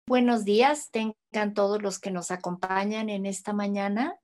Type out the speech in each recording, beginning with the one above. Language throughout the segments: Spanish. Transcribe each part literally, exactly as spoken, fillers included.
Buenos días, tengan todos los que nos acompañan en esta mañana,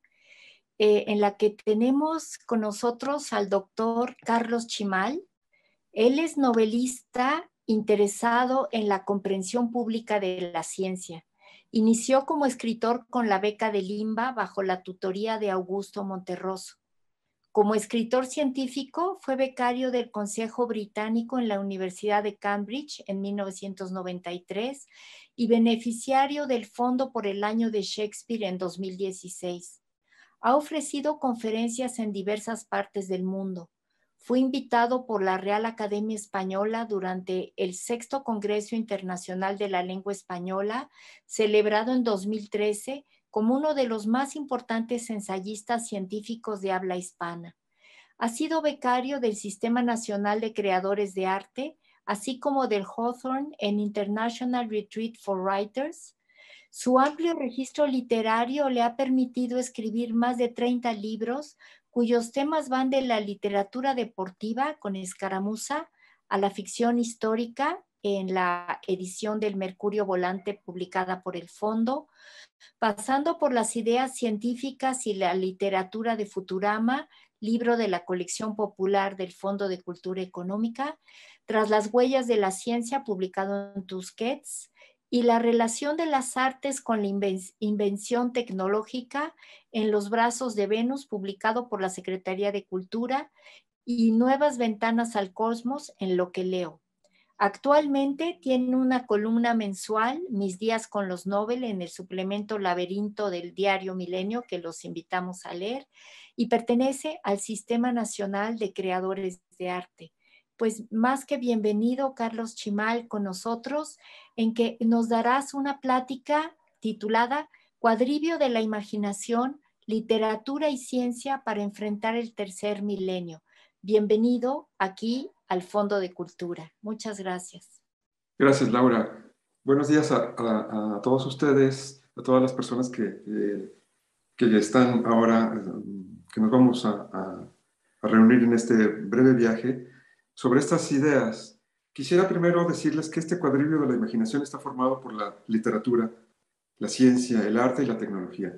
eh, en la que tenemos con nosotros al doctor Carlos Chimal. Él es novelista interesado en la comprensión pública de la ciencia. Inició como escritor con la beca de Limba bajo la tutoría de Augusto Monterroso. Como escritor científico, fue becario del Consejo Británico en la Universidad de Cambridge en mil novecientos noventa y tres y beneficiario del Fondo por el Año de Shakespeare en dos mil dieciséis. Ha ofrecido conferencias en diversas partes del mundo. Fue invitado por la Real Academia Española durante el Sexto Congreso Internacional de la Lengua Española, celebrado en dos mil trece, como uno de los más importantes ensayistas científicos de habla hispana. Ha sido becario del Sistema Nacional de Creadores de Arte, así como del Hawthorne and International Retreat for Writers. Su amplio registro literario le ha permitido escribir más de treinta libros, cuyos temas van de la literatura deportiva con Escaramuza a la ficción histórica en la edición del Mercurio Volante publicada por el Fondo, pasando por las ideas científicas y la literatura de Futurama, libro de la colección popular del Fondo de Cultura Económica, Tras las huellas de la ciencia, publicado en Tusquets, y la relación de las artes con la invención tecnológica en Los brazos de Venus, publicado por la Secretaría de Cultura, y Nuevas ventanas al cosmos en Lo que leo. Actualmente tiene una columna mensual, Mis días con los Nobel, en el suplemento Laberinto del diario Milenio, que los invitamos a leer, y pertenece al Sistema Nacional de Creadores de Arte. Pues más que bienvenido, Carlos Chimal, con nosotros, en que nos darás una plática titulada Cuadribio de la Imaginación, Literatura y Ciencia para enfrentar el tercer milenio. Bienvenido aquí al Fondo de Cultura. Muchas gracias. Gracias, Laura. Buenos días a, a, a todos ustedes, a todas las personas que, eh, que están ahora, que nos vamos a, a, a reunir en este breve viaje sobre estas ideas. Quisiera primero decirles que este cuadribio de la imaginación está formado por la literatura, la ciencia, el arte y la tecnología.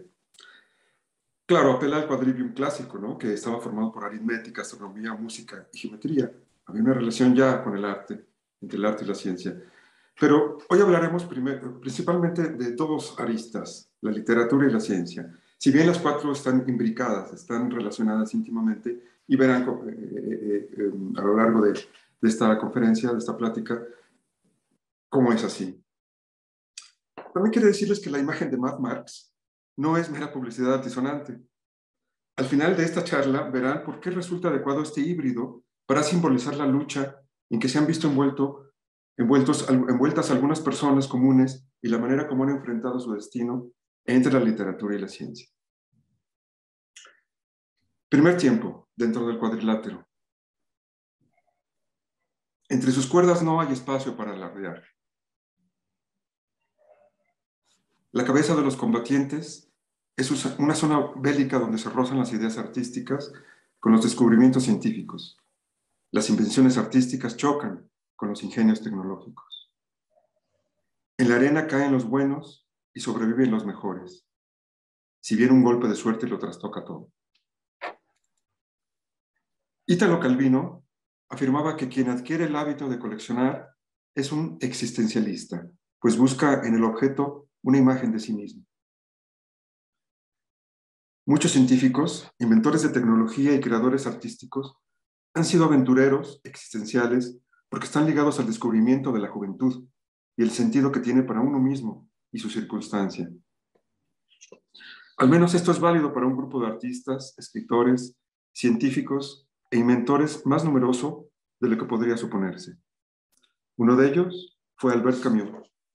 Claro, apela al quadrivium clásico, ¿no? Que estaba formado por aritmética, astronomía, música y geometría. Había una relación ya con el arte, entre el arte y la ciencia. Pero hoy hablaremos primero, principalmente de dos aristas, la literatura y la ciencia. Si bien las cuatro están imbricadas, están relacionadas íntimamente, y verán eh, eh, eh, a lo largo de, de esta conferencia, de esta plática, cómo es así. También quiero decirles que la imagen de Mad Max no es mera publicidad altisonante. Al final de esta charla verán por qué resulta adecuado este híbrido para simbolizar la lucha en que se han visto envuelto, envueltos, envueltas algunas personas comunes y la manera como han enfrentado su destino entre la literatura y la ciencia. Primer tiempo, dentro del cuadrilátero. Entre sus cuerdas no hay espacio para alardear. La cabeza de los combatientes es una zona bélica donde se rozan las ideas artísticas con los descubrimientos científicos. Las invenciones artísticas chocan con los ingenios tecnológicos. En la arena caen los buenos y sobreviven los mejores. Si viene un golpe de suerte, lo trastoca todo. Italo Calvino afirmaba que quien adquiere el hábito de coleccionar es un existencialista, pues busca en el objeto una imagen de sí mismo. Muchos científicos, inventores de tecnología y creadores artísticos han sido aventureros existenciales porque están ligados al descubrimiento de la juventud y el sentido que tiene para uno mismo y su circunstancia. Al menos esto es válido para un grupo de artistas, escritores, científicos e inventores más numeroso de lo que podría suponerse. Uno de ellos fue Albert Camus,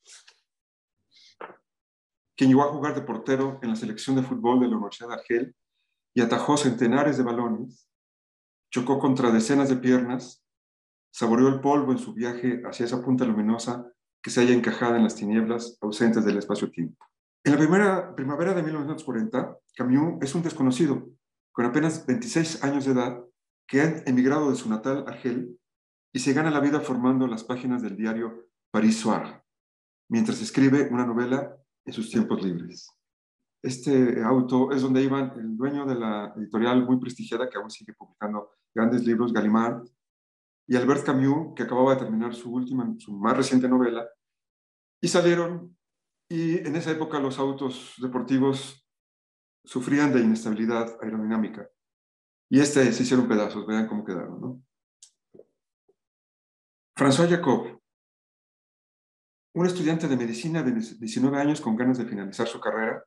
quien llegó a jugar de portero en la selección de fútbol de la Universidad de Argel y atajó centenares de balones, chocó contra decenas de piernas, saboreó el polvo en su viaje hacia esa punta luminosa que se halla encajada en las tinieblas ausentes del espacio-tiempo. En la primera primavera de mil novecientos cuarenta, Camus es un desconocido, con apenas veintiséis años de edad, que ha emigrado de su natal Argel y se gana la vida formando las páginas del diario Paris Soir. mientras escribe una novela en sus tiempos libres. Este auto es donde iban el dueño de la editorial muy prestigiada, que aún sigue publicando grandes libros, Gallimard, y Albert Camus, que acababa de terminar su última, su más reciente novela, y salieron, y en esa época los autos deportivos sufrían de inestabilidad aerodinámica, y este se hicieron pedazos, vean cómo quedaron, ¿no? François Jacob, un estudiante de medicina de diecinueve años con ganas de finalizar su carrera,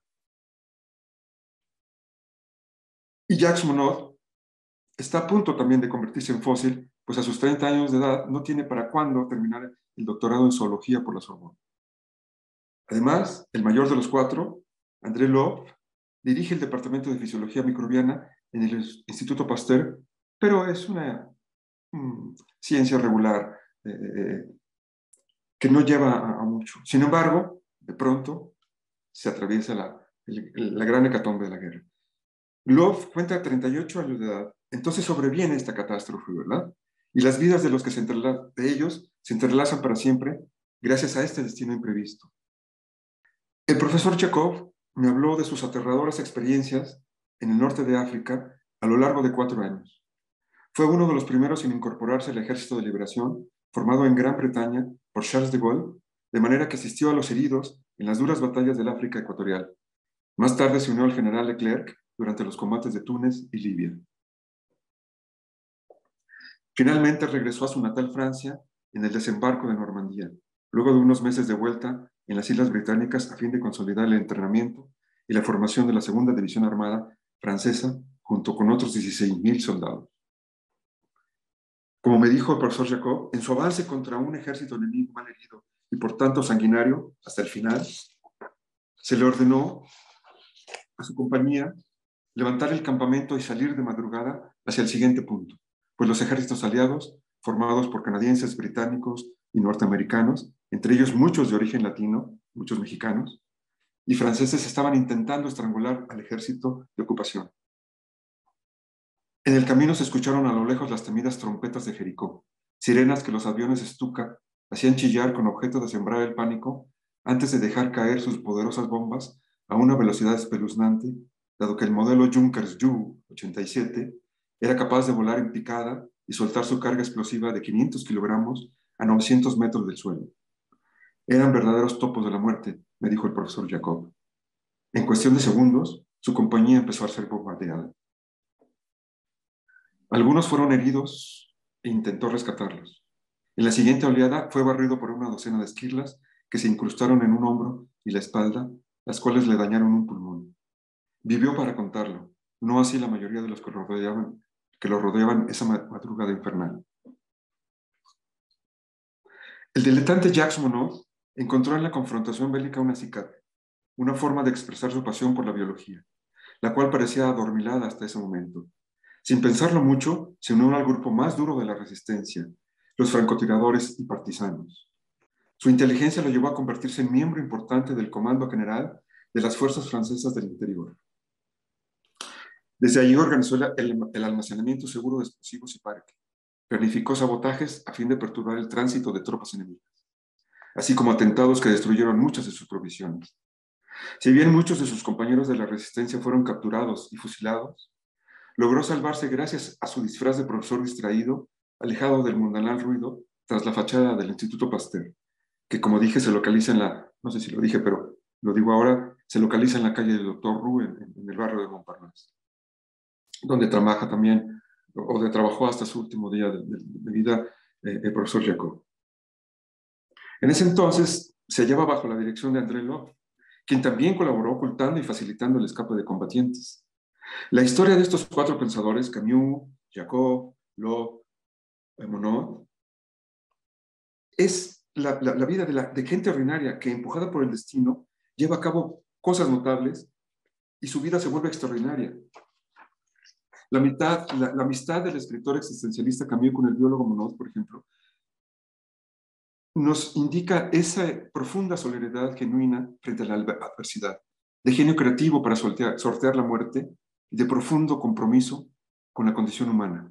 y Jacques Monod está a punto también de convertirse en fósil, pues a sus treinta años de edad no tiene para cuándo terminar el doctorado en zoología por la Sorbona. Además, el mayor de los cuatro, André Lhoff, dirige el Departamento de Fisiología Microbiana en el Instituto Pasteur, pero es una mm, ciencia regular eh, que no lleva a, a mucho. Sin embargo, de pronto se atraviesa la, el, la gran hecatombe de la guerra. Lhoff cuenta treinta y ocho años de edad, entonces sobreviene esta catástrofe, ¿verdad? Y las vidas de los que se entrelazan, de ellos se entrelazan para siempre gracias a este destino imprevisto. El profesor Chekhov me habló de sus aterradoras experiencias en el norte de África a lo largo de cuatro años. Fue uno de los primeros en incorporarse al Ejército de Liberación, formado en Gran Bretaña por Charles de Gaulle, de manera que asistió a los heridos en las duras batallas del África ecuatorial. Más tarde se unió al general Leclerc durante los combates de Túnez y Libia. Finalmente regresó a su natal Francia en el desembarco de Normandía, luego de unos meses de vuelta en las Islas Británicas a fin de consolidar el entrenamiento y la formación de la Segunda División Armada francesa junto con otros dieciséis mil soldados. Como me dijo el profesor Jacob, en su avance contra un ejército enemigo mal herido y por tanto sanguinario hasta el final, se le ordenó a su compañía levantar el campamento y salir de madrugada hacia el siguiente punto, pues los ejércitos aliados, formados por canadienses, británicos y norteamericanos, entre ellos muchos de origen latino, muchos mexicanos, y franceses, estaban intentando estrangular al ejército de ocupación. En el camino se escucharon a lo lejos las temidas trompetas de Jericó, sirenas que los aviones Stuka hacían chillar con objeto de sembrar el pánico antes de dejar caer sus poderosas bombas a una velocidad espeluznante, dado que el modelo Junkers Ju ochenta y siete era capaz de volar en picada y soltar su carga explosiva de quinientos kilogramos a novecientos metros del suelo. Eran verdaderos topos de la muerte, me dijo el profesor Jacob. En cuestión de segundos, su compañía empezó a ser bombardeada. Algunos fueron heridos e intentó rescatarlos. En la siguiente oleada fue barrido por una docena de esquirlas que se incrustaron en un hombro y la espalda, las cuales le dañaron un pulmón. Vivió para contarlo, no así la mayoría de los que lo rodeaban, que lo rodeaban esa madrugada infernal. El diletante Jacques Monod encontró en la confrontación bélica un acicate, una forma de expresar su pasión por la biología, la cual parecía adormilada hasta ese momento. Sin pensarlo mucho, se unió al grupo más duro de la resistencia, los francotiradores y partisanos. Su inteligencia lo llevó a convertirse en miembro importante del Comando General de las Fuerzas Francesas del Interior. Desde allí organizó el, el almacenamiento seguro de explosivos y parque. Planificó sabotajes a fin de perturbar el tránsito de tropas enemigas, así como atentados que destruyeron muchas de sus provisiones. Si bien muchos de sus compañeros de la resistencia fueron capturados y fusilados, logró salvarse gracias a su disfraz de profesor distraído, alejado del mundanal ruido, tras la fachada del Instituto Pasteur, que como dije se localiza en la, no sé si lo dije, pero lo digo ahora, se localiza en la calle del Doctor Roux, en, en el barrio de Montparnasse, donde trabaja también, o donde trabajó hasta su último día de, de, de vida, eh, el profesor Jacob. En ese entonces se hallaba bajo la dirección de André Lhoff, quien también colaboró ocultando y facilitando el escape de combatientes. La historia de estos cuatro pensadores, Camus, Jacob, Lhoff, Monod, es la, la, la vida de, la, de gente ordinaria que, empujada por el destino, lleva a cabo cosas notables y su vida se vuelve extraordinaria. La, mitad, la, la amistad del escritor existencialista Camus con el biólogo Monod, por ejemplo, nos indica esa profunda solidaridad genuina frente a la adversidad, de genio creativo para sortear, sortear la muerte y de profundo compromiso con la condición humana.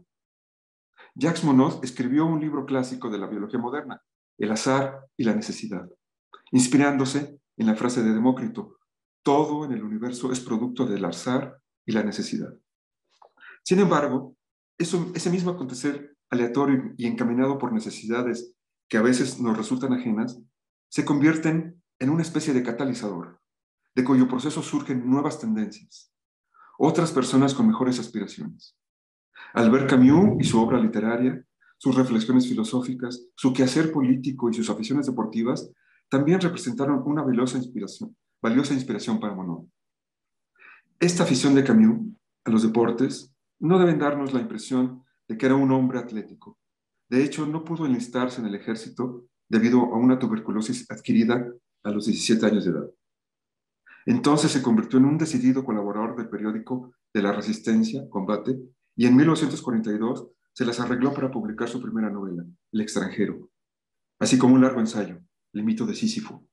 Jacques Monod escribió un libro clásico de la biología moderna, El azar y la necesidad, inspirándose en la frase de Demócrito: todo en el universo es producto del azar y la necesidad. Sin embargo, eso, ese mismo acontecer aleatorio y encaminado por necesidades que a veces nos resultan ajenas, se convierten en una especie de catalizador, de cuyo proceso surgen nuevas tendencias, otras personas con mejores aspiraciones. Albert Camus y su obra literaria, sus reflexiones filosóficas, su quehacer político y sus aficiones deportivas también representaron una valiosa inspiración, valiosa inspiración para Monod. Esta afición de Camus a los deportes no deben darnos la impresión de que era un hombre atlético. De hecho, no pudo enlistarse en el ejército debido a una tuberculosis adquirida a los diecisiete años de edad. Entonces se convirtió en un decidido colaborador del periódico de la Resistencia, Combate, y en mil novecientos cuarenta y dos se las arregló para publicar su primera novela, El extranjero, así como un largo ensayo, El mito de Sísifo.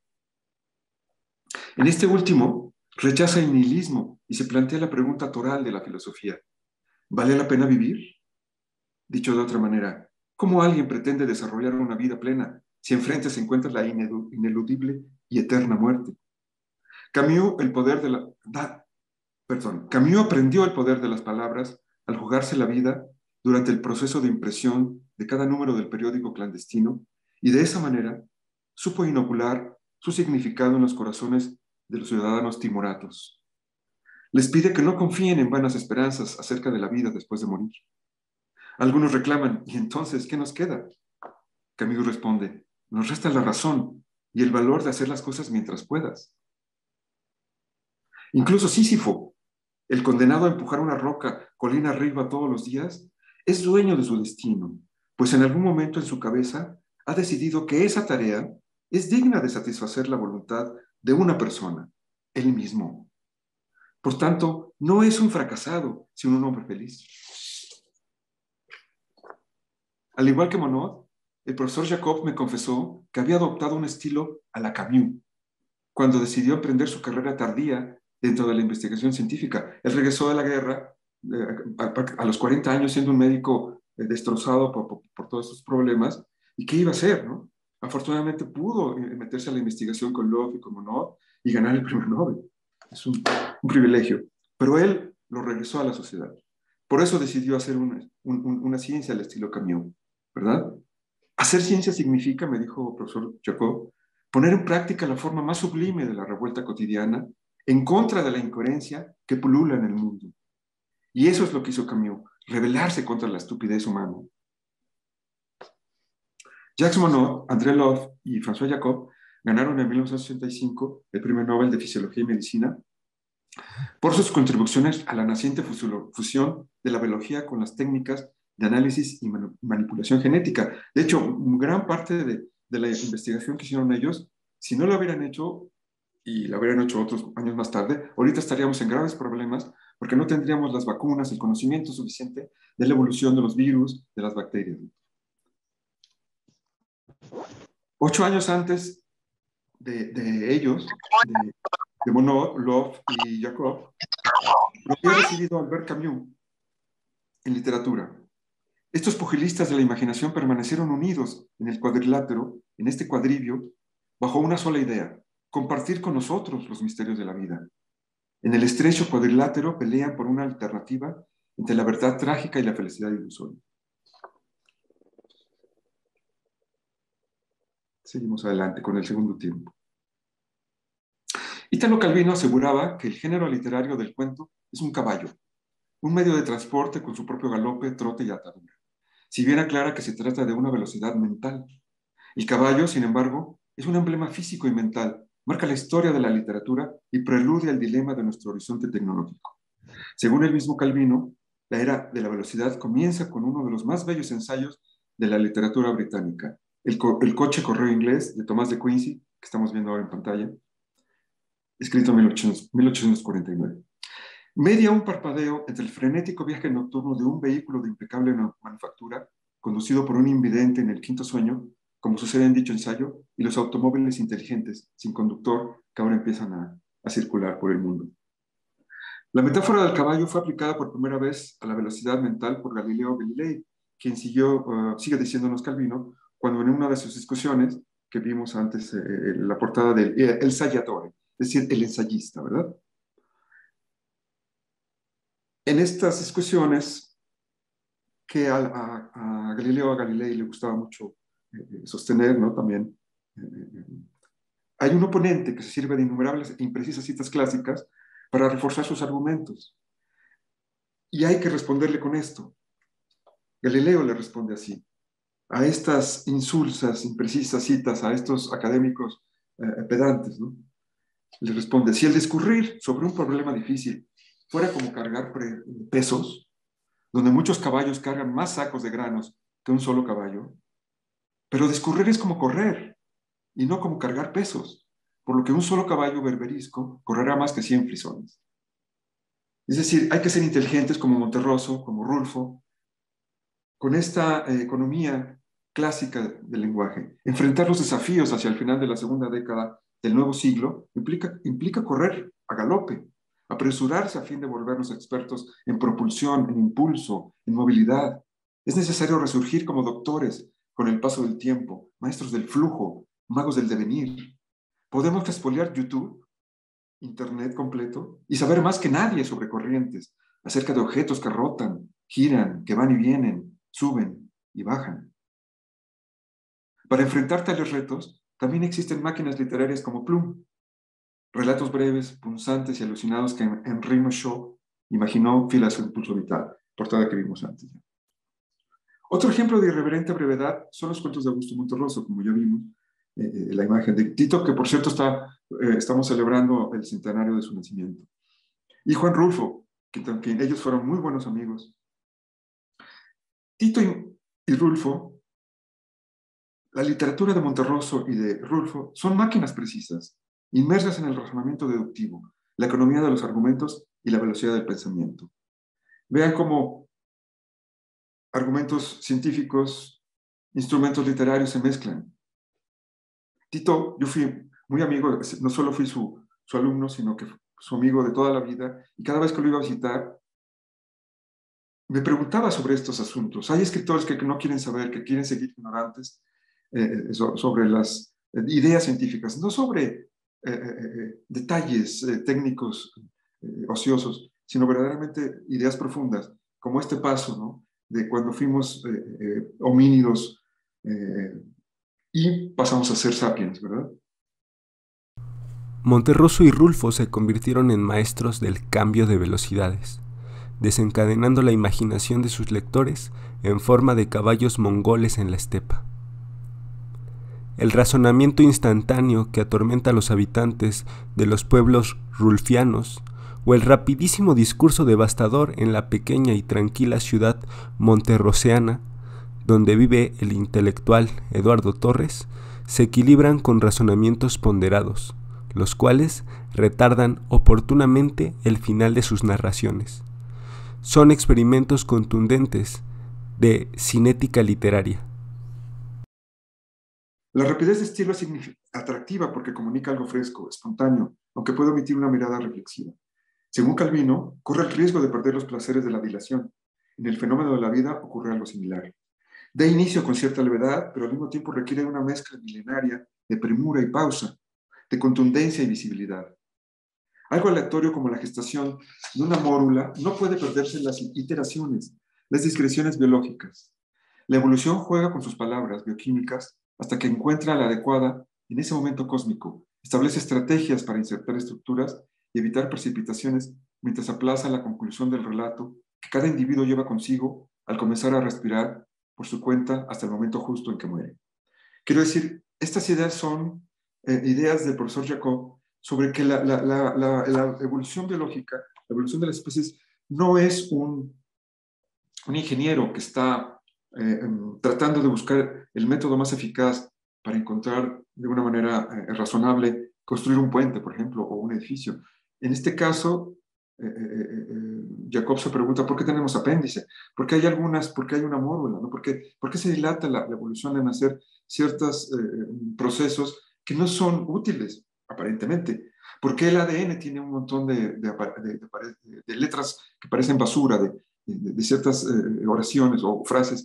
En este último, rechaza el nihilismo y se plantea la pregunta toral de la filosofía: ¿vale la pena vivir? Dicho de otra manera, ¿cómo alguien pretende desarrollar una vida plena si enfrente se encuentra la ineludible y eterna muerte? Camus, el poder de la, da, perdón, Camus aprendió el poder de las palabras al jugarse la vida durante el proceso de impresión de cada número del periódico clandestino, y de esa manera supo inocular su significado en los corazones de los ciudadanos timoratos. Les pide que no confíen en vanas esperanzas acerca de la vida después de morir. Algunos reclaman: ¿y entonces qué nos queda? Camus responde: nos resta la razón y el valor de hacer las cosas mientras puedas. Incluso Sísifo, el condenado a empujar una roca colina arriba todos los días, es dueño de su destino, pues en algún momento en su cabeza ha decidido que esa tarea es digna de satisfacer la voluntad de una persona, él mismo. Por tanto, no es un fracasado, sino un hombre feliz. Al igual que Monod, el profesor Jacob me confesó que había adoptado un estilo a la Camus cuando decidió emprender su carrera tardía dentro de la investigación científica. Él regresó de la guerra eh, a, a los cuarenta años siendo un médico eh, destrozado por, por, por todos estos problemas. ¿Y qué iba a hacer, no? Afortunadamente pudo meterse a la investigación con Love y con Monod y ganar el premio Nobel. Es un, un privilegio. Pero él lo regresó a la sociedad. Por eso decidió hacer una, un, una ciencia al estilo Camus, ¿verdad? Hacer ciencia significa, me dijo el profesor Jacob, poner en práctica la forma más sublime de la revuelta cotidiana en contra de la incoherencia que pulula en el mundo. Y eso es lo que hizo Camus, rebelarse contra la estupidez humana. Jacques Monod, André Love y François Jacob ganaron en mil novecientos ochenta y cinco el Premio Nobel de Fisiología y Medicina por sus contribuciones a la naciente fusión de la biología con las técnicas de análisis y manipulación genética. De hecho, gran parte de, de la investigación que hicieron ellos, si no lo hubieran hecho, y lo hubieran hecho otros años más tarde, ahorita estaríamos en graves problemas porque no tendríamos las vacunas, el conocimiento suficiente de la evolución de los virus, de las bacterias. Ocho años antes de, de ellos, de, de Monod, Love y Jacob, lo había recibido Albert Camus en literatura. Estos pugilistas de la imaginación permanecieron unidos en el cuadrilátero, en este cuadrivio, bajo una sola idea: compartir con nosotros los misterios de la vida. En el estrecho cuadrilátero pelean por una alternativa entre la verdad trágica y la felicidad ilusoria. Seguimos adelante con el segundo tiempo. Italo Calvino aseguraba que el género literario del cuento es un caballo, un medio de transporte con su propio galope, trote y atadura, si bien aclara que se trata de una velocidad mental. El caballo, sin embargo, es un emblema físico y mental, marca la historia de la literatura y preludia el dilema de nuestro horizonte tecnológico. Según el mismo Calvino, la era de la velocidad comienza con uno de los más bellos ensayos de la literatura británica, el, co el coche correo inglés de Tomás de Quincy, que estamos viendo ahora en pantalla, escrito en mil ochocientos cuarenta y nueve. Media un parpadeo entre el frenético viaje nocturno de un vehículo de impecable manufactura, conducido por un invidente en el quinto sueño, como sucede en dicho ensayo, y los automóviles inteligentes, sin conductor, que ahora empiezan a, a circular por el mundo. La metáfora del caballo fue aplicada por primera vez a la velocidad mental por Galileo Galilei, quien siguió, uh, sigue diciéndonos Calvino, cuando en una de sus discusiones que vimos antes, eh, la portada del El ensayatore, es decir, el ensayista, ¿verdad? En estas discusiones que a, a, a Galileo Galilei le gustaba mucho eh, sostener, ¿no? También eh, hay un oponente que se sirve de innumerables e imprecisas citas clásicas para reforzar sus argumentos. Y hay que responderle con esto. Galileo le responde así. A estas insulsas, imprecisas citas, a estos académicos eh, pedantes, ¿no? Le responde, si el discurrir sobre un problema difícil fuera como cargar pesos, donde muchos caballos cargan más sacos de granos que un solo caballo, pero discurrir es como correr y no como cargar pesos, por lo que un solo caballo berberisco correrá más que cien frisones. Es decir, hay que ser inteligentes como Monterroso, como Rulfo, con esta eh, economía clásica del lenguaje. Enfrentar los desafíos hacia el final de la segunda década del nuevo siglo implica, implica correr a galope, apresurarse a fin de volvernos expertos en propulsión, en impulso, en movilidad. Es necesario resurgir como doctores con el paso del tiempo, maestros del flujo, magos del devenir. Podemos expoliar YouTube, Internet completo, y saber más que nadie sobre corrientes, acerca de objetos que rotan, giran, que van y vienen, suben y bajan. Para enfrentar tales retos, también existen máquinas literarias como Plum, relatos breves, punzantes y alucinados que Henri Shaw imaginó filas de impulso vital, portada que vimos antes. Otro ejemplo de irreverente brevedad son los cuentos de Augusto Monterroso, como ya vimos, eh, la imagen de Tito, que por cierto está, eh, estamos celebrando el centenario de su nacimiento. Y Juan Rulfo, que también ellos fueron muy buenos amigos. Tito y, y Rulfo, la literatura de Monterroso y de Rulfo son máquinas precisas, inmersas en el razonamiento deductivo, la economía de los argumentos y la velocidad del pensamiento. Vean cómo argumentos científicos, instrumentos literarios se mezclan. Tito, yo fui muy amigo, no solo fui su, su alumno, sino que su amigo de toda la vida, y cada vez que lo iba a visitar, me preguntaba sobre estos asuntos. Hay escritores que no quieren saber, que quieren seguir ignorantes eh, sobre las ideas científicas, no sobre eh, eh, detalles eh, técnicos eh, ociosos, sino verdaderamente ideas profundas, como este paso, ¿no? De cuando fuimos eh, eh, homínidos eh, y pasamos a ser sapiens, ¿verdad? Monterroso y Rulfo se convirtieron en maestros del cambio de velocidades, desencadenando la imaginación de sus lectores en forma de caballos mongoles en la estepa. El razonamiento instantáneo que atormenta a los habitantes de los pueblos rulfianos, o el rapidísimo discurso devastador en la pequeña y tranquila ciudad monterroseana, donde vive el intelectual Eduardo Torres, se equilibran con razonamientos ponderados, los cuales retardan oportunamente el final de sus narraciones. Son experimentos contundentes de cinética literaria. La rapidez de estilo es atractiva porque comunica algo fresco, espontáneo, aunque puede omitir una mirada reflexiva. Según Calvino, corre el riesgo de perder los placeres de la dilación. En el fenómeno de la vida ocurre algo similar. Da inicio con cierta levedad, pero al mismo tiempo requiere una mezcla milenaria de premura y pausa, de contundencia y visibilidad. Algo aleatorio como la gestación de una mórula no puede perderse en las iteraciones, las discreciones biológicas. La evolución juega con sus palabras bioquímicas hasta que encuentra la adecuada en ese momento cósmico, establece estrategias para insertar estructuras y evitar precipitaciones mientras aplaza la conclusión del relato que cada individuo lleva consigo al comenzar a respirar por su cuenta hasta el momento justo en que muere. Quiero decir, estas ideas son eh, ideas del profesor Jacob sobre que la, la, la, la, la evolución biológica, la evolución de las especies, no es un, un ingeniero que está eh, tratando de buscar el método más eficaz para encontrar de una manera eh, razonable construir un puente, por ejemplo, o un edificio. En este caso, eh, eh, eh, Jacob se pregunta, ¿por qué tenemos apéndice? ¿Por qué hay algunas, por qué hay una mórula? ¿No? ¿Por qué, por qué se dilata la, la evolución en hacer ciertos eh, procesos que no son útiles, aparentemente? ¿Por qué el A D N tiene un montón de, de, de, de, de letras que parecen basura, de, de, de ciertas eh, oraciones o frases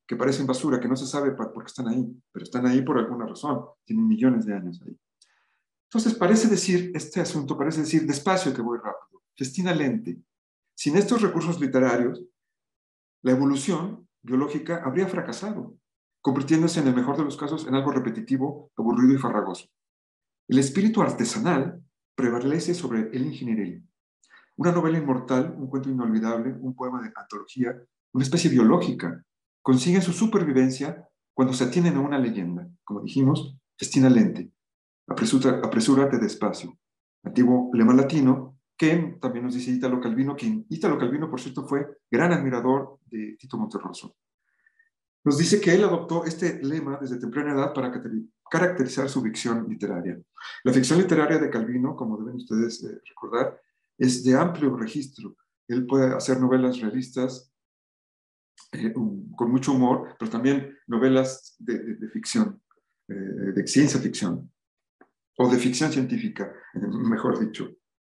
que parecen basura, que no se sabe por qué están ahí, pero están ahí por alguna razón, tienen millones de años ahí. Entonces parece decir, este asunto parece decir, despacio que voy rápido, festina lente. Sin estos recursos literarios, la evolución biológica habría fracasado, convirtiéndose en el mejor de los casos en algo repetitivo, aburrido y farragoso. El espíritu artesanal prevalece sobre el ingenieril. Una novela inmortal, un cuento inolvidable, un poema de antología, una especie biológica, consiguen su supervivencia cuando se atienen a una leyenda. Como dijimos, festina lente, apresura, apresúrate despacio. Antiguo lema latino que también nos dice Italo Calvino, que Italo Calvino, por cierto, fue gran admirador de Tito Monterroso. Nos dice que él adoptó este lema desde temprana edad para caracterizar su ficción literaria. La ficción literaria de Calvino, como deben ustedes eh, recordar, es de amplio registro. Él puede hacer novelas realistas eh, um, con mucho humor, pero también novelas de, de, de ficción, eh, de ciencia ficción, o de ficción científica, eh, mejor dicho.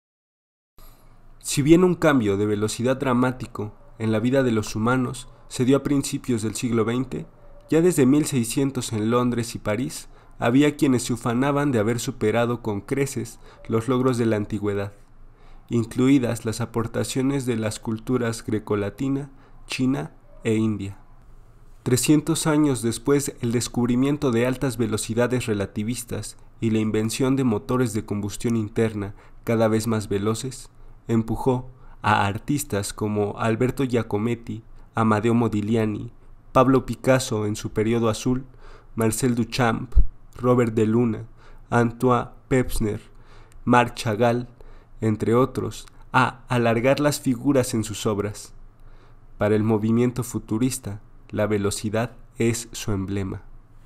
Si bien un cambio de velocidad dramático en la vida de los humanos se dio a principios del siglo veinte, ya desde mil seiscientos en Londres y París había quienes se ufanaban de haber superado con creces los logros de la antigüedad, incluidas las aportaciones de las culturas grecolatina, china e india. trescientos años después, el descubrimiento de altas velocidades relativistas y la invención de motores de combustión interna cada vez más veloces empujó a artistas como Alberto Giacometti, Amadeo Modigliani, Pablo Picasso en su periodo azul, Marcel Duchamp, Robert de Luna, Antoine Pevsner, Marc Chagall, entre otros, a alargar las figuras en sus obras. Para el movimiento futurista, la velocidad es su emblema.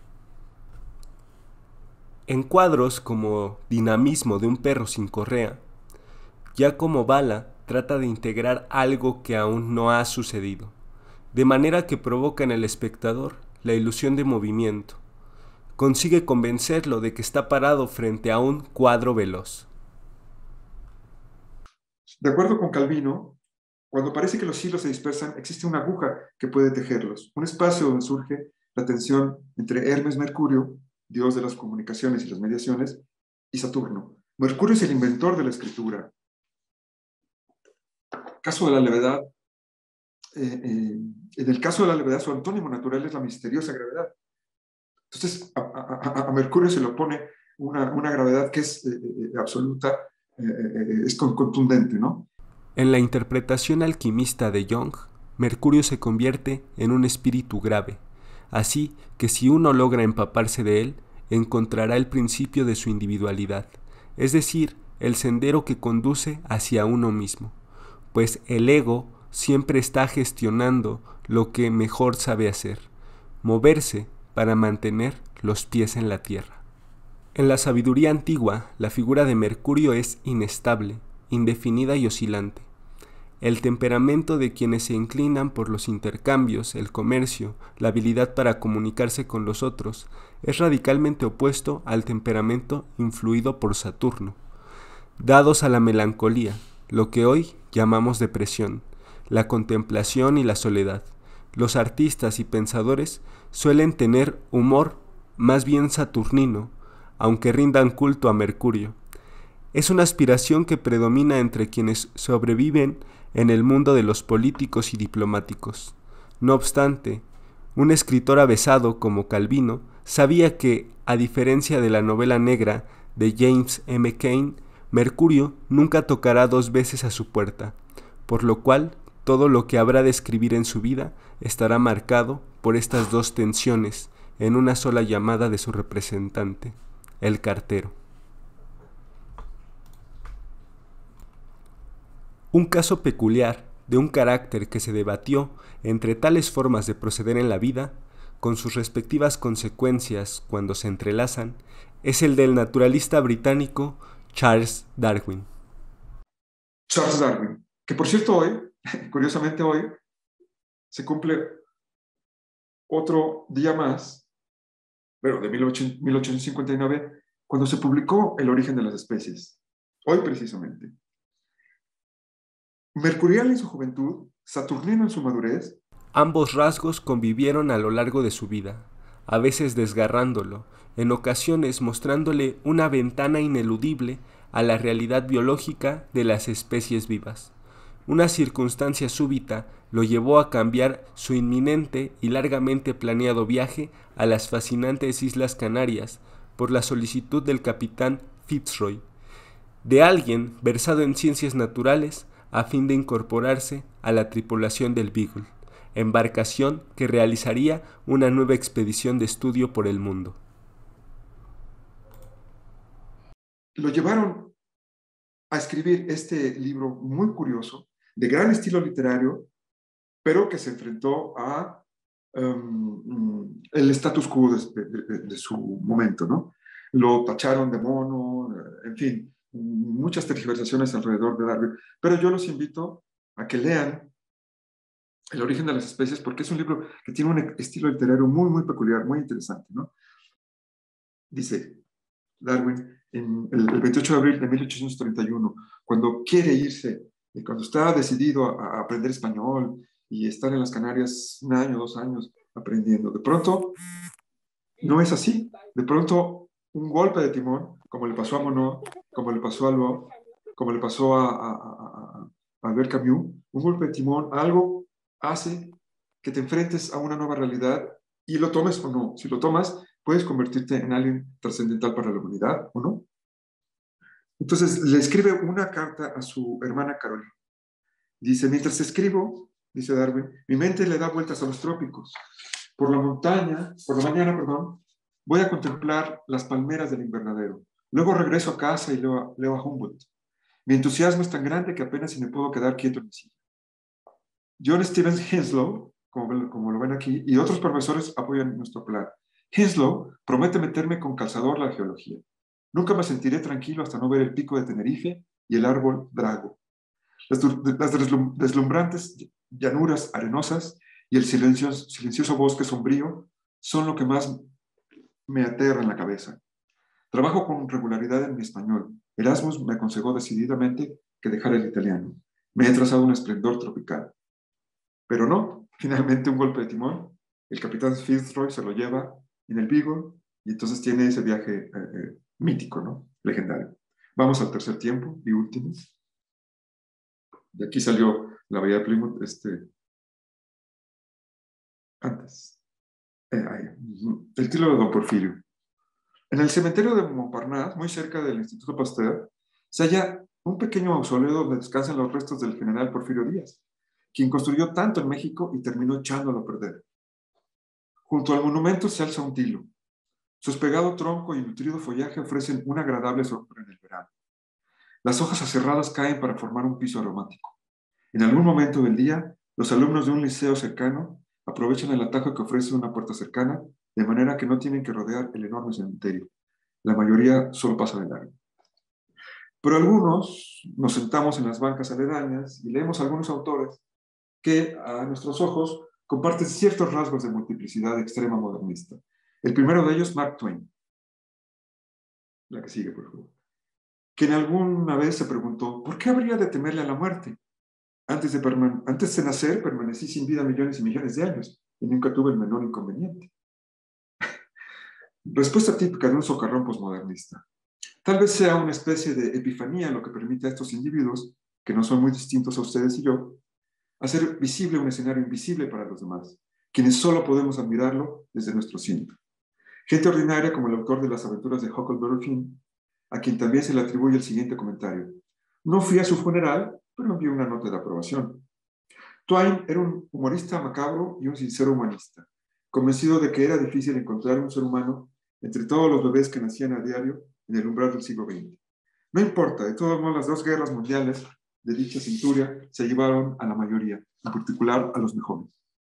En cuadros como Dinamismo de un perro sin correa, Giacomo Balla trata de integrar algo que aún no ha sucedido, de manera que provoca en el espectador la ilusión de movimiento. Consigue convencerlo de que está parado frente a un cuadro veloz. De acuerdo con Calvino, cuando parece que los hilos se dispersan, existe una aguja que puede tejerlos, un espacio donde surge la tensión entre Hermes Mercurio, dios de las comunicaciones y las mediaciones, y Saturno. Mercurio es el inventor de la escritura. Caso de la levedad, eh, eh, en el caso de la levedad, su antónimo natural es la misteriosa gravedad. Entonces, a, a, a Mercurio se le opone una, una gravedad que es eh, eh, absoluta, eh, eh, es contundente, ¿no? En la interpretación alquimista de Jung, Mercurio se convierte en un espíritu grave, así que si uno logra empaparse de él, encontrará el principio de su individualidad, es decir, el sendero que conduce hacia uno mismo, pues el ego siempre está gestionando lo que mejor sabe hacer, moverse para mantener los pies en la tierra. En la sabiduría antigua, la figura de Mercurio es inestable, indefinida y oscilante. El temperamento de quienes se inclinan por los intercambios, el comercio, la habilidad para comunicarse con los otros, es radicalmente opuesto al temperamento influido por Saturno. Dados a la melancolía, lo que hoy llamamos depresión, la contemplación y la soledad, los artistas y pensadores suelen tener humor más bien saturnino, aunque rindan culto a Mercurio. Es una aspiración que predomina entre quienes sobreviven en el mundo de los políticos y diplomáticos. No obstante, un escritor avesado como Calvino sabía que, a diferencia de la novela negra de James M. Cain, Mercurio nunca tocará dos veces a su puerta, por lo cual todo lo que habrá de escribir en su vida estará marcado por estas dos tensiones en una sola llamada de su representante, el cartero. Un caso peculiar de un carácter que se debatió entre tales formas de proceder en la vida, con sus respectivas consecuencias cuando se entrelazan, es el del naturalista británico Charles Darwin. Charles Darwin, que por cierto hoy, curiosamente hoy, se cumple otro día más, pero de mil ochocientos cincuenta y nueve, cuando se publicó El origen de las especies. Hoy precisamente. Mercurial en su juventud, saturnino en su madurez. Ambos rasgos convivieron a lo largo de su vida, a veces desgarrándolo, en ocasiones mostrándole una ventana ineludible a la realidad biológica de las especies vivas. Una circunstancia súbita lo llevó a cambiar su inminente y largamente planeado viaje a las fascinantes Islas Canarias por la solicitud del capitán Fitzroy, de alguien versado en ciencias naturales, a fin de incorporarse a la tripulación del Beagle, embarcación que realizaría una nueva expedición de estudio por el mundo. Lo llevaron a escribir este libro muy curioso, de gran estilo literario, pero que se enfrentó a um, el status quo de, de, de su momento, ¿no? Lo tacharon de mono, en fin, muchas tergiversaciones alrededor de Darwin, pero yo los invito a que lean El origen de las especies, porque es un libro que tiene un estilo literario muy, muy peculiar, muy interesante, ¿no? Dice Darwin, en el, el veintiocho de abril de mil ochocientos treinta y uno, cuando quiere irse, y cuando está decidido a, a aprender español y estar en las Canarias un año, dos años aprendiendo, de pronto no es así. De pronto un golpe de timón, como le pasó a Monod, como le pasó a Loeb, como le pasó a, a, a, a Albert Camus, un golpe de timón, algo hace que te enfrentes a una nueva realidad y lo tomes o no. Si lo tomas, puedes convertirte en alguien trascendental para la humanidad o no. Entonces le escribe una carta a su hermana Carolina. Dice, mientras escribo, dice Darwin, mi mente le da vueltas a los trópicos. Por la montaña, por la mañana, perdón, voy a contemplar las palmeras del invernadero. Luego regreso a casa y leo a, leo a Humboldt. Mi entusiasmo es tan grande que apenas si me puedo quedar quieto en mi silla. John Stevens Henslow, como, como lo ven aquí, y otros profesores apoyan nuestro plan. Henslow promete meterme con calzador la geología. Nunca me sentiré tranquilo hasta no ver el pico de Tenerife y el árbol Drago. Las, las deslumbrantes llanuras arenosas y el silencioso, silencioso bosque sombrío son lo que más me aterra en la cabeza. Trabajo con regularidad en mi español. Erasmus me aconsejó decididamente que dejara el italiano. Me he trazado un esplendor tropical. Pero no, finalmente un golpe de timón, el capitán Fitzroy se lo lleva en el Beagle y entonces tiene ese viaje eh, eh, mítico, ¿no? Legendario. Vamos al tercer tiempo y último. De aquí salió la bahía de Plymouth, este, antes. Eh, ahí. El tiro de Don Porfirio. En el cementerio de Montparnasse, muy cerca del Instituto Pasteur, se halla un pequeño mausoleo donde descansan los restos del general Porfirio Díaz, quien construyó tanto en México y terminó echándolo a perder. Junto al monumento se alza un tilo. Su espegado tronco y nutrido follaje ofrecen una agradable sombra en el verano. Las hojas aserradas caen para formar un piso aromático. En algún momento del día, los alumnos de un liceo cercano aprovechan el atajo que ofrece una puerta cercana, de manera que no tienen que rodear el enorme cementerio. La mayoría solo pasa de largo. Pero algunos nos sentamos en las bancas aledañas y leemos a algunos autores que, a nuestros ojos, comparten ciertos rasgos de multiplicidad extrema modernista. El primero de ellos, Mark Twain. La que sigue, por favor. Quien alguna vez se preguntó, ¿por qué habría de temerle a la muerte? Antes de, antes de nacer, permanecí sin vida millones y millones de años y nunca tuve el menor inconveniente. Respuesta típica de un socarrón posmodernista. Tal vez sea una especie de epifanía lo que permite a estos individuos, que no son muy distintos a ustedes y yo, hacer visible un escenario invisible para los demás, quienes solo podemos admirarlo desde nuestro ciento. Gente ordinaria como el autor de las aventuras de Huckleberry Finn, a quien también se le atribuye el siguiente comentario. No fui a su funeral, pero envié una nota de aprobación. Twain era un humorista macabro y un sincero humanista, convencido de que era difícil encontrar un ser humano entre todos los bebés que nacían a diario en el umbral del siglo veinte. No importa, de todos modos, las dos guerras mundiales de dicha centuria se llevaron a la mayoría, en particular a los mejores.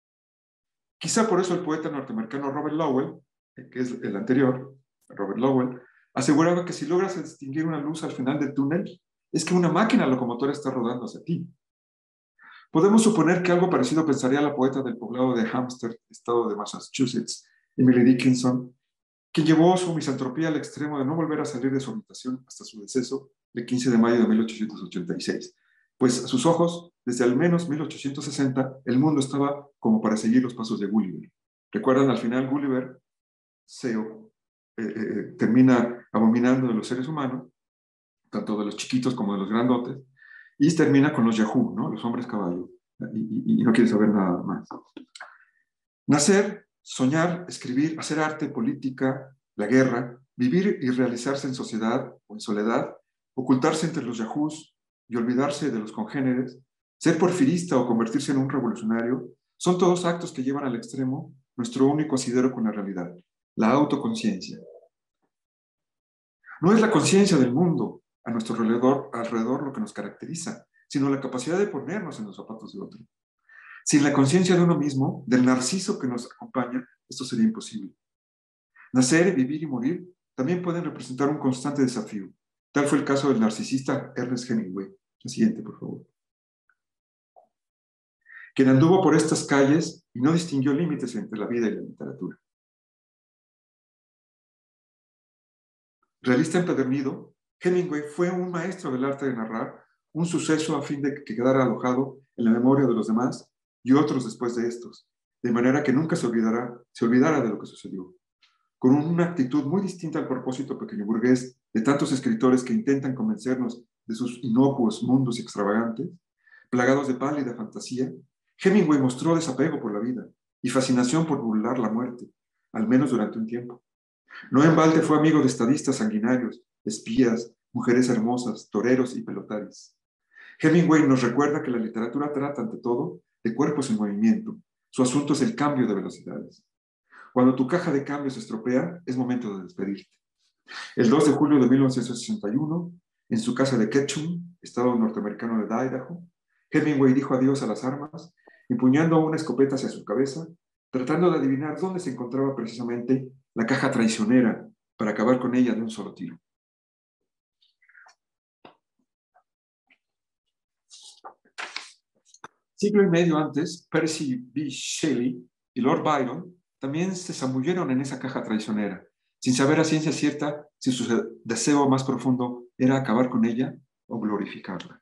Quizá por eso el poeta norteamericano Robert Lowell, que es el anterior, Robert Lowell, aseguraba que si logras distinguir una luz al final del túnel, es que una máquina locomotora está rodando hacia ti. Podemos suponer que algo parecido pensaría la poeta del poblado de Hampstead, estado de Massachusetts, Emily Dickinson, quien llevó su misantropía al extremo de no volver a salir de su habitación hasta su deceso el quince de mayo de mil ochocientos ochenta y seis, pues a sus ojos desde al menos mil ochocientos sesenta, el mundo estaba como para seguir los pasos de Gulliver. ¿Recuerdan? Al final Gulliver se eh, eh, termina abominando de los seres humanos, tanto de los chiquitos como de los grandotes, y termina con los Yahoo, ¿no? Los hombres caballo, y, y, y no quiere saber nada más. Nacer, soñar, escribir, hacer arte, política, la guerra, vivir y realizarse en sociedad o en soledad, ocultarse entre los Yahoos y olvidarse de los congéneres, ser porfirista o convertirse en un revolucionario, son todos actos que llevan al extremo nuestro único asidero con la realidad, la autoconciencia. No es la conciencia del mundo a nuestro alrededor, alrededor lo que nos caracteriza, sino la capacidad de ponernos en los zapatos de otro. Sin la conciencia de uno mismo, del narciso que nos acompaña, esto sería imposible. Nacer, vivir y morir también pueden representar un constante desafío. Tal fue el caso del narcisista Ernest Hemingway. La siguiente, por favor. Quien anduvo por estas calles y no distinguió límites entre la vida y la literatura. Realista empedernido, Hemingway fue un maestro del arte de narrar un suceso a fin de que quedara alojado en la memoria de los demás y otros después de estos, de manera que nunca se olvidara, se olvidara de lo que sucedió. Con una actitud muy distinta al propósito pequeño burgués de tantos escritores que intentan convencernos de sus inocuos mundos extravagantes, plagados de pálida fantasía, Hemingway mostró desapego por la vida y fascinación por burlar la muerte, al menos durante un tiempo. No en balde fue amigo de estadistas sanguinarios, espías, mujeres hermosas, toreros y pelotaris. Hemingway nos recuerda que la literatura trata, ante todo, de cuerpos en movimiento. Su asunto es el cambio de velocidades. Cuando tu caja de cambio se estropea, es momento de despedirte. El dos de julio de mil novecientos sesenta y uno, en su casa de Ketchum, estado norteamericano de Idaho, Hemingway dijo adiós a las armas, empuñando una escopeta hacia su cabeza, tratando de adivinar dónde se encontraba precisamente la caja traicionera para acabar con ella de un solo tiro. Siglo y medio antes, Percy B. Shelley y Lord Byron también se zambulleron en esa caja traicionera, sin saber a ciencia cierta si su deseo más profundo era acabar con ella o glorificarla.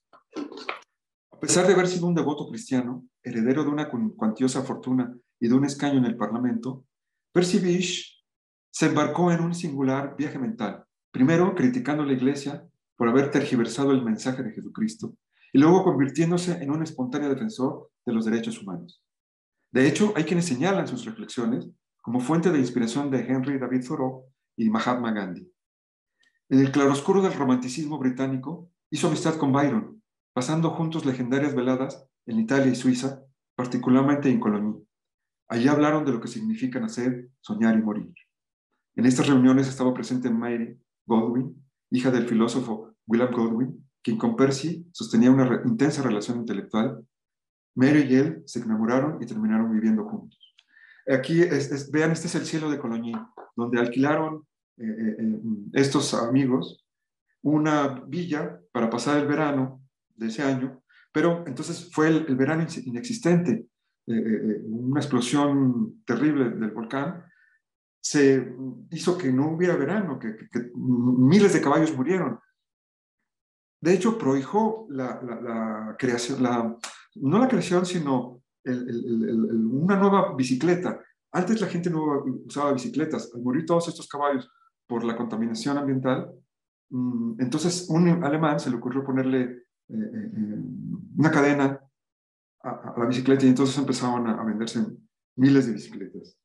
A pesar de haber sido un devoto cristiano, heredero de una cuantiosa fortuna y de un escaño en el Parlamento, Percy Bysshe se embarcó en un singular viaje mental, primero criticando a la Iglesia por haber tergiversado el mensaje de Jesucristo, y luego convirtiéndose en un espontáneo defensor de los derechos humanos. De hecho, hay quienes señalan sus reflexiones como fuente de inspiración de Henry David Thoreau y Mahatma Gandhi. En el claroscuro del romanticismo británico, hizo amistad con Byron, pasando juntos legendarias veladas en Italia y Suiza, particularmente en Colonia. Allí hablaron de lo que significa nacer, soñar y morir. En estas reuniones estaba presente Mary Godwin, hija del filósofo William Godwin, quien con Percy sostenía una re- intensa relación intelectual. Mary y él se enamoraron y terminaron viviendo juntos. Aquí, es, es, vean, este es el cielo de Colonia, donde alquilaron eh, eh, estos amigos una villa para pasar el verano de ese año, pero entonces fue el, el verano inexistente, eh, eh, una explosión terrible del volcán, se hizo que no hubiera verano, que, que, que miles de caballos murieron. De hecho, prohijó la, la, la creación, la, no la creación, sino el, el, el, el, una nueva bicicleta. Antes la gente no usaba bicicletas. Al morir todos estos caballos por la contaminación ambiental, entonces un alemán se le ocurrió ponerle eh, eh, una cadena a, a la bicicleta y entonces empezaron a, a venderse miles de bicicletas.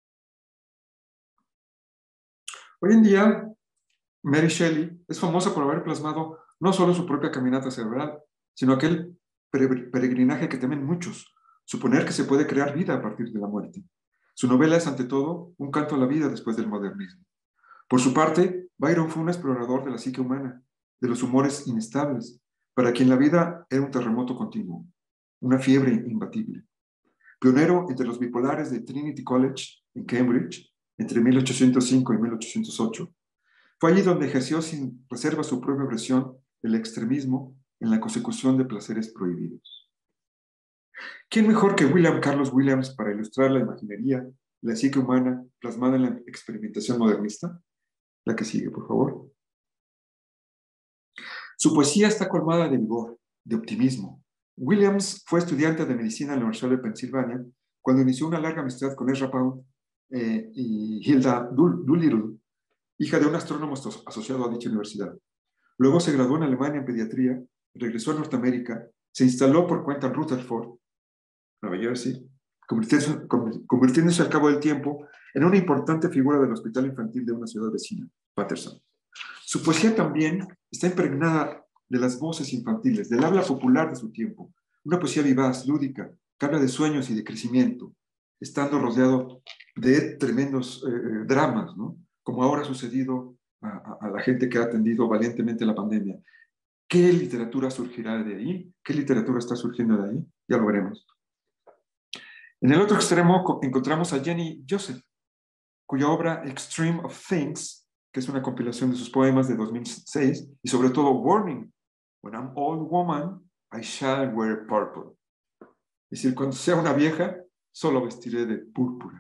Hoy en día, Mary Shelley es famosa por haber plasmado no solo su propia caminata cerebral, sino aquel peregrinaje que temen muchos, suponer que se puede crear vida a partir de la muerte. Su novela es, ante todo, un canto a la vida después del modernismo. Por su parte, Byron fue un explorador de la psique humana, de los humores inestables, para quien la vida era un terremoto continuo, una fiebre imbatible. Pionero entre los bipolares de Trinity College, en Cambridge, entre mil ochocientos cinco y mil ochocientos ocho, fue allí donde ejerció sin reserva su propia versión del extremismo en la consecución de placeres prohibidos. ¿Quién mejor que William Carlos Williams para ilustrar la imaginería, la psique humana plasmada en la experimentación modernista? La que sigue, por favor. Su poesía está colmada de vigor, de optimismo, Williams fue estudiante de medicina en la Universidad de Pensilvania cuando inició una larga amistad con Ezra Pound eh, y Hilda Doolittle, hija de un astrónomo asociado a dicha universidad. Luego se graduó en Alemania en pediatría, regresó a Norteamérica, se instaló por cuenta en Rutherford, Nueva Jersey, convirtiéndose, convirtiéndose al cabo del tiempo en una importante figura del hospital infantil de una ciudad vecina, Paterson. Su poesía también está impregnada de las voces infantiles, del habla popular de su tiempo, una poesía vivaz, lúdica, que habla de sueños y de crecimiento, estando rodeado de tremendos eh, dramas, ¿no? Como ahora ha sucedido a, a, a la gente que ha atendido valientemente la pandemia. ¿Qué literatura surgirá de ahí? ¿Qué literatura está surgiendo de ahí? Ya lo veremos. En el otro extremo encontramos a Jenny Joseph, cuya obra Extreme of Things, que es una compilación de sus poemas de dos mil seis, y sobre todo Warning, When I'm old woman, I shall wear purple. Es decir, cuando sea una vieja, solo vestiré de púrpura,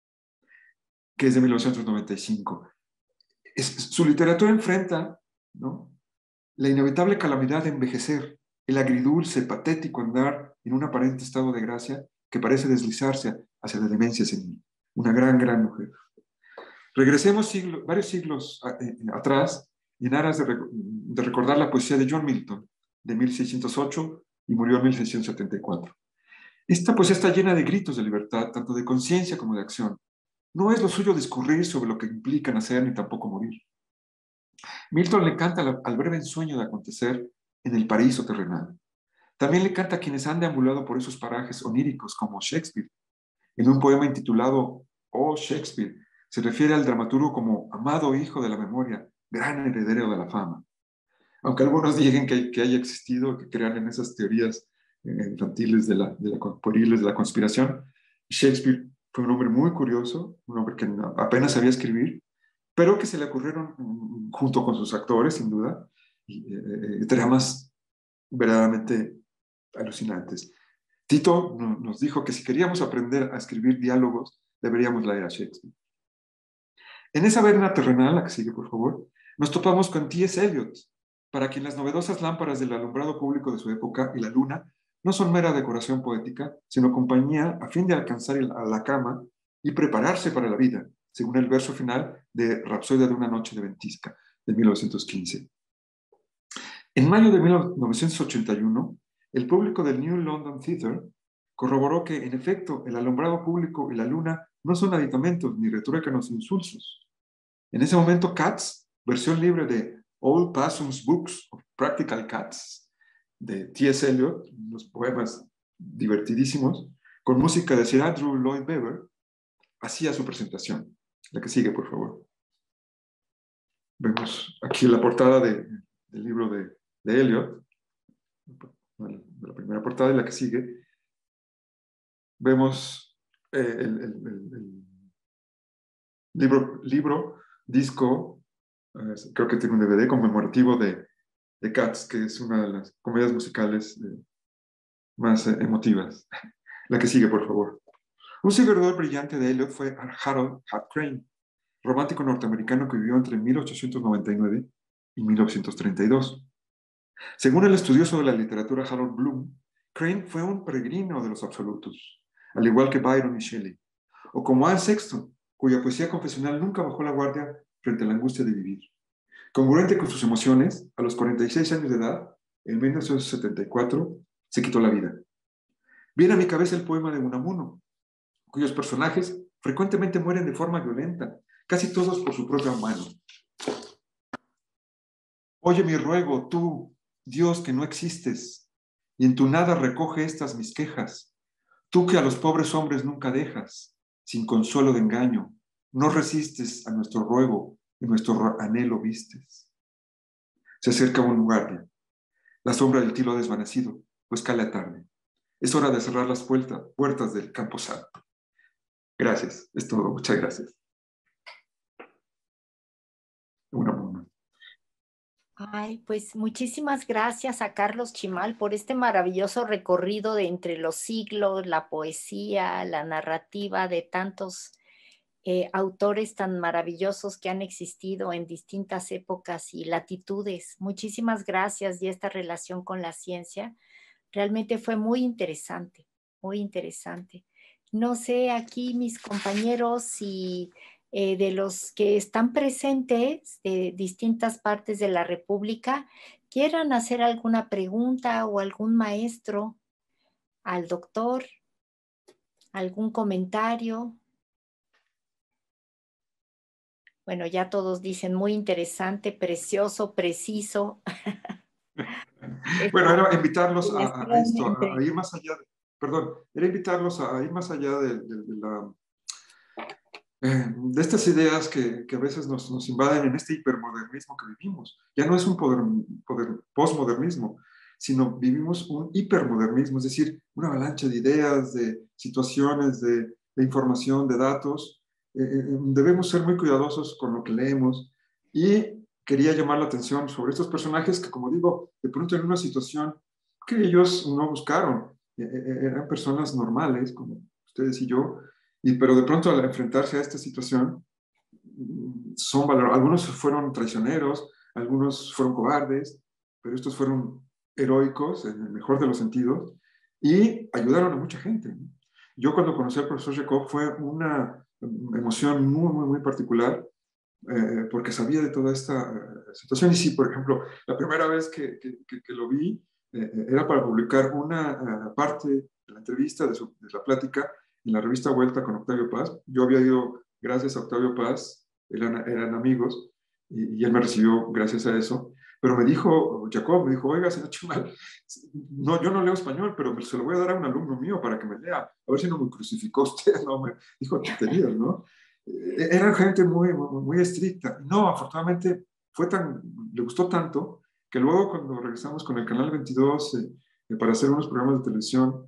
que es de mil novecientos noventa y cinco. Es, su literatura enfrenta, ¿no?, la inevitable calamidad de envejecer, el agridulce, patético andar en un aparente estado de gracia que parece deslizarse hacia la demencia senil. Una gran, gran mujer. Regresemos siglo, varios siglos a, eh, atrás en aras de, de recordar la poesía de John Milton, de mil seiscientos ocho y murió en mil seiscientos setenta y cuatro. Esta poesía está llena de gritos de libertad, tanto de conciencia como de acción. No es lo suyo discurrir sobre lo que implica nacer ni tampoco morir. Milton le canta al breve ensueño de acontecer en el paraíso terrenal. También le canta a quienes han deambulado por esos parajes oníricos como Shakespeare. En un poema intitulado Oh Shakespeare, se refiere al dramaturgo como amado hijo de la memoria, gran heredero de la fama. Aunque algunos digan que, que haya existido, que crean en esas teorías infantiles de la, de la, pueriles de la conspiración, Shakespeare fue un hombre muy curioso, un hombre que apenas sabía escribir, pero que se le ocurrieron, junto con sus actores, sin duda, y, eh, dramas verdaderamente alucinantes. Tito nos dijo que si queríamos aprender a escribir diálogos, deberíamos leer a Shakespeare. En esa verna terrenal, la que sigue, por favor, nos topamos con T S Eliot, para quien las novedosas lámparas del alumbrado público de su época y la luna no son mera decoración poética, sino compañía a fin de alcanzar a la cama y prepararse para la vida, según el verso final de Rapsodia de una noche de ventisca, de mil novecientos quince. En mayo de mil novecientos ochenta y uno, el público del New London Theatre corroboró que, en efecto, el alumbrado público y la luna no son aditamentos ni retruécanos insulsos. En ese momento, Cats, versión libre de Old Possum's Books of Practical Cats, de T S Eliot, unos poemas divertidísimos, con música de Sir Andrew Lloyd Webber, hacía su presentación. La que sigue, por favor. Vemos aquí la portada de, del libro de, de Eliot, de la primera portada, y la que sigue. Vemos eh, el, el, el, el libro, libro, disco, eh, creo que tiene un D V D conmemorativo de, de Cats, que es una de las comedias musicales eh, más eh, emotivas. La que sigue, por favor. Un seguidor brillante de Eliot fue Harold Hap Crane, romántico norteamericano que vivió entre mil ochocientos noventa y nueve y mil novecientos treinta y dos. Según el estudioso de la literatura Harold Bloom, Crane fue un peregrino de los absolutos, al igual que Byron y Shelley, o como Anne Sexton, cuya poesía confesional nunca bajó la guardia frente a la angustia de vivir. Congruente con sus emociones, a los cuarenta y seis años de edad, en mil novecientos setenta y cuatro, se quitó la vida. Viene a mi cabeza el poema de Unamuno, cuyos personajes frecuentemente mueren de forma violenta, casi todos por su propia mano. Oye mi ruego, tú, Dios que no existes, y en tu nada recoge estas mis quejas, tú que a los pobres hombres nunca dejas, sin consuelo de engaño, no resistes a nuestro ruego y nuestro anhelo vistes. Se acerca un guardia, la sombra del tilo ha desvanecido, pues cae la tarde. Es hora de cerrar las puertas, puertas del Campo Santo. Gracias, es todo, muchas gracias. Una mona. Ay, pues muchísimas gracias a Carlos Chimal por este maravilloso recorrido de entre los siglos, la poesía, la narrativa de tantos eh, autores tan maravillosos que han existido en distintas épocas y latitudes. Muchísimas gracias y esta relación con la ciencia Realmente fue muy interesante, muy interesante. No sé aquí mis compañeros si eh, de los que están presentes de distintas partes de la República quieran hacer alguna pregunta o algún maestro al doctor, algún comentario. Bueno, ya todos dicen muy interesante, precioso, preciso. Bueno, Esta era invitarlos a, a relación esto, a, a entre... ir más allá, de, perdón, era invitarlos a, a ir más allá de, de, de la, eh, de estas ideas que, que a veces nos, nos, invaden en este hipermodernismo que vivimos. Ya no es un poder, poder, postmodernismo, sino vivimos un hipermodernismo, es decir, una avalancha de ideas, de situaciones, de, de información, de datos. Eh, eh, debemos ser muy cuidadosos con lo que leemos y quería llamar la atención sobre estos personajes que, como digo, de pronto en una situación que ellos no buscaron, eh, eh, eran personas normales, como ustedes y yo, y, pero de pronto al enfrentarse a esta situación, son valor, algunos fueron traicioneros, algunos fueron cobardes, pero estos fueron heroicos en el mejor de los sentidos y ayudaron a mucha gente. Yo cuando conocí al profesor Jacob fue una emoción muy, muy, muy particular, eh, porque sabía de toda esta uh, situación. Y sí, por ejemplo, la primera vez que, que, que, que lo vi eh, era para publicar una uh, parte de la entrevista, de, su, de la plática, en la revista Vuelta con Octavio Paz. Yo había ido gracias a Octavio Paz, eran, eran amigos, y, y él me recibió gracias a eso. Pero me dijo, Jacob, me dijo, oiga, señor Chimal, no, yo no leo español, pero se lo voy a dar a un alumno mío para que me lea. A ver si no me crucificó usted, no me dijo tonterías, ¿no? Era gente muy, muy, muy estricta. No, afortunadamente fue tan, le gustó tanto que luego cuando regresamos con el Canal veintidós eh, para hacer unos programas de televisión,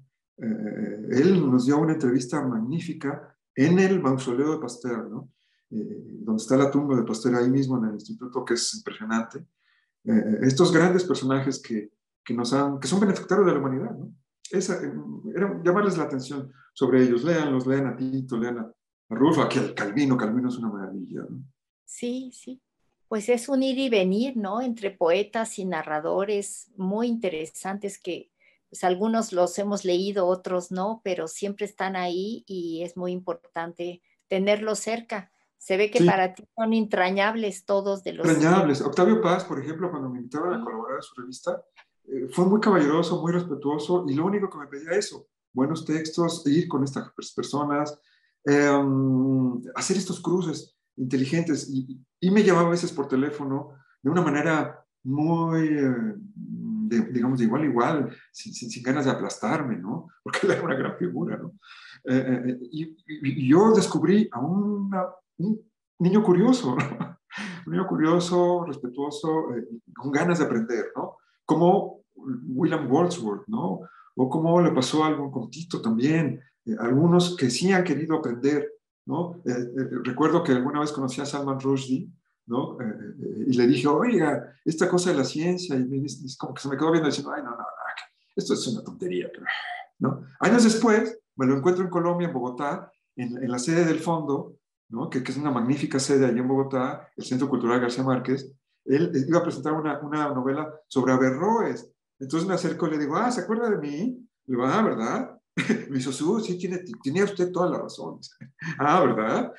eh, él nos dio una entrevista magnífica en el mausoleo de Pasteur, ¿no? Eh, donde está la tumba de Pasteur ahí mismo en el instituto, que es impresionante. Eh, estos grandes personajes que, que, nos han, que son benefactores de la humanidad, ¿no? Esa, eh, era llamarles la atención sobre ellos. Léanlos, lean a Tito, lean a Rulfo, aquí el Calvino, Calvino es una maravilla, ¿no? Sí, sí. Pues es un ir y venir, ¿no? Entre poetas y narradores muy interesantes que pues algunos los hemos leído, otros no, pero siempre están ahí y es muy importante tenerlos cerca. Se ve que Sí, para ti son entrañables todos de los que... entrañables. Octavio Paz, por ejemplo, cuando me invitaron a colaborar en su revista, eh, fue muy caballeroso, muy respetuoso, y lo único que me pedía eso, buenos textos, ir con estas personas, eh, hacer estos cruces inteligentes, y, y me llamaba a veces por teléfono de una manera muy, eh, de, digamos, de igual a igual, sin, sin, sin, ganas de aplastarme, ¿no? Porque él era una gran figura, ¿no? Eh, eh, y, y, yo descubrí a una, un niño curioso, ¿no? Un niño curioso, respetuoso, eh, con ganas de aprender, ¿no? Como William Wordsworth, ¿no? O como le pasó algo con Tito también, eh, algunos que sí han querido aprender, ¿no? Eh, eh, recuerdo que alguna vez conocí a Salman Rushdie, ¿no? Eh, eh, y le dije, oiga, esta cosa de la ciencia, y, y, y como que se me quedó viendo diciendo, ay, no, no, no, esto es una tontería, ¿no? Años después, me lo encuentro en Colombia, en Bogotá, en, en la sede del fondo, ¿no? que, que es una magnífica sede allí en Bogotá, el Centro Cultural García Márquez. Él iba a presentar una, una novela sobre Averroes. Entonces me acerco y le digo, ah, ¿se acuerda de mí? Le digo, ah, ¿verdad? Me dijo, sí, sí tiene, tiene usted toda la razón. Ah, ¿verdad?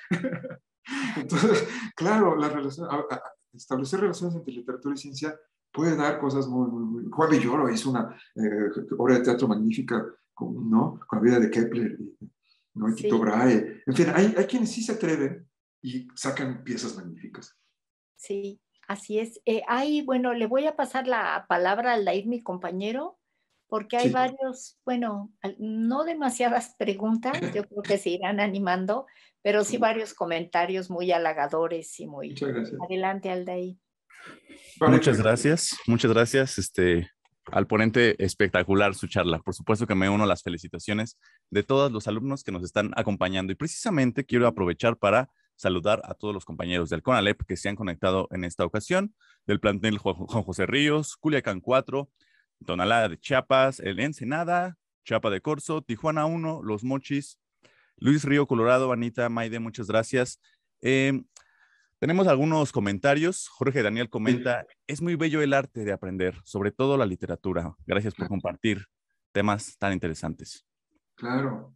Entonces, claro, la relación, a, a, establecer relaciones entre literatura y ciencia puede dar cosas muy, muy, muy... Juan Villoro hizo una eh, obra de teatro magnífica, con, ¿no? Con la vida de Kepler, y, ¿no? Y Tito Sí, Brahe. En fin, hay, hay quienes sí se atreven y sacan piezas magníficas. sí, así es. Eh, hay, bueno, le voy a pasar la palabra al Lair, mi compañero, porque hay Sí. varios, bueno, no demasiadas preguntas, yo creo que se irán animando, pero sí varios comentarios muy halagadores y muy... Muchas gracias. Adelante, Aldair. Vale, muchas gracias, muchas gracias este, al ponente, espectacular su charla. Por supuesto que me uno a las felicitaciones de todos los alumnos que nos están acompañando y precisamente quiero aprovechar para saludar a todos los compañeros del CONALEP que se han conectado en esta ocasión, del plantel Juan José Ríos, Culiacán cuatro, Tonalá de Chiapas, el Ensenada, Chiapa de Corzo, Tijuana uno, Los Mochis, Luis Río Colorado, Anita, Maide, muchas gracias. Eh, Tenemos algunos comentarios. Jorge Daniel comenta, es muy bello el arte de aprender, sobre todo la literatura. Gracias por compartir. temas tan interesantes. Claro.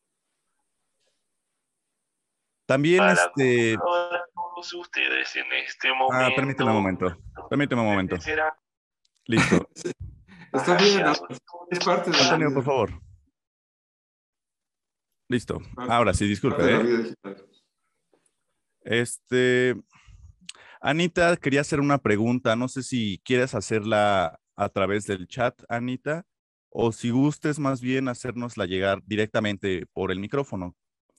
También Para este... todos ustedes en este momento. Ah, permíteme un momento. Permíteme un momento. Será... Listo. Sí. Está bien, Gracias. es parte de la Antonio, vida. por favor. Listo. Parte- Ahora sí, parte de disculpe. la ¿eh? vida digital. Este, Anita, quería hacer una pregunta. No sé si quieres hacerla a través del chat, Anita, o si gustes más bien hacérnosla llegar directamente por el micrófono.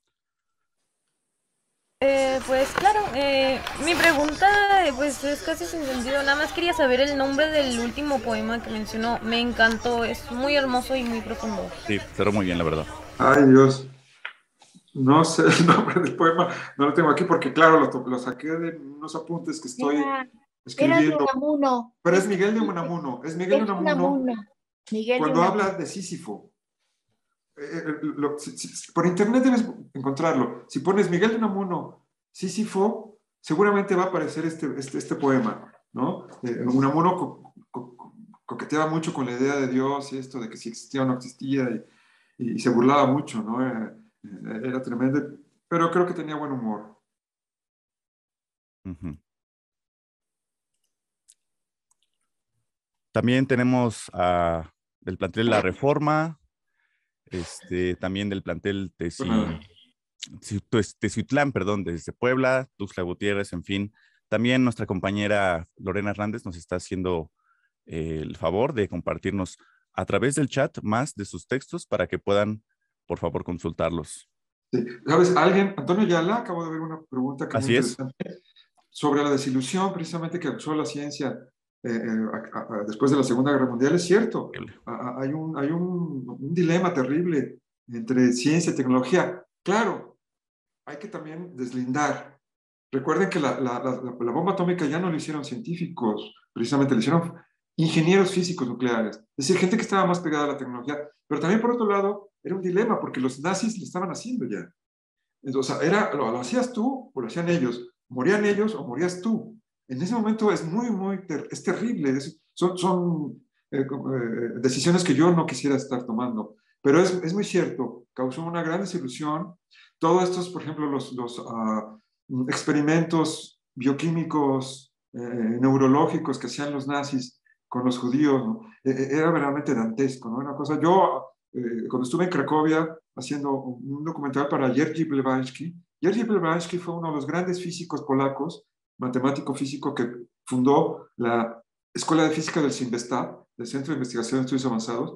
Eh, pues claro, eh, mi pregunta eh, pues es casi sin sentido. Nada más quería saber el nombre del último poema que mencionó. Me encantó, es muy hermoso y muy profundo. Sí, cerró muy bien, la verdad. Ay, Dios. No sé el nombre del poema, no lo tengo aquí porque, claro, lo, lo saqué de unos apuntes que estoy Era, era de escribiendo. Unamuno. Pero es Miguel de Unamuno. Es Miguel de Es Unamuno Unamuno. Miguel de cuando Unamuno. habla de Sísifo. Eh, eh, lo- si- si- por internet debes encontrarlo. Si pones Miguel de Unamuno, Sísifo, seguramente va a aparecer este, este, este poema, ¿no? Eh, Unamuno co co co coqueteaba mucho con la idea de Dios y esto de que si existía o no existía y, y se burlaba mucho, ¿no? Eh, eh, era tremendo, pero creo que tenía buen humor. Uh-huh. También tenemos uh, del plantel La Reforma, este, también del plantel Teci, Teciutlán, perdón, desde Puebla, Tuxtla Gutiérrez, en fin. También nuestra compañera Lorena Hernández nos está haciendo eh, el favor de compartirnos a través del chat más de sus textos para que puedan, por favor, consultarlos. Sí. ¿Sabes? Alguien, Antonio Yala, acabo de ver una pregunta que es muy interesante sobre la desilusión precisamente que causó la ciencia eh, eh, a, a, después de la Segunda Guerra Mundial. Es cierto, a, a, hay, un, hay un, un dilema terrible entre ciencia y tecnología. Claro, hay que también deslindar. Recuerden que la, la, la, la bomba atómica ya no lo hicieron científicos, precisamente lo hicieron ingenieros físicos nucleares, es decir, gente que estaba más pegada a la tecnología, pero también por otro lado era un dilema porque los nazis lo estaban haciendo ya. Entonces, era, lo, lo hacías tú o lo hacían ellos, morían ellos o morías tú. En ese momento es muy, muy, ter es terrible, es, son, son eh, eh, decisiones que yo no quisiera estar tomando, pero es, es muy cierto, causó una gran desilusión. Todos estos, por ejemplo, los, los uh, experimentos bioquímicos, eh, neurológicos que hacían los nazis con los judíos, ¿no? eh, era verdaderamente dantesco, ¿no? Una cosa, yo eh, cuando estuve en Cracovia haciendo un documental para Jerzy Blavatsky, Jerzy Blavatsky fue uno de los grandes físicos polacos, matemático físico que fundó la Escuela de Física del CIMBESTAB, del Centro de Investigación de Estudios Avanzados.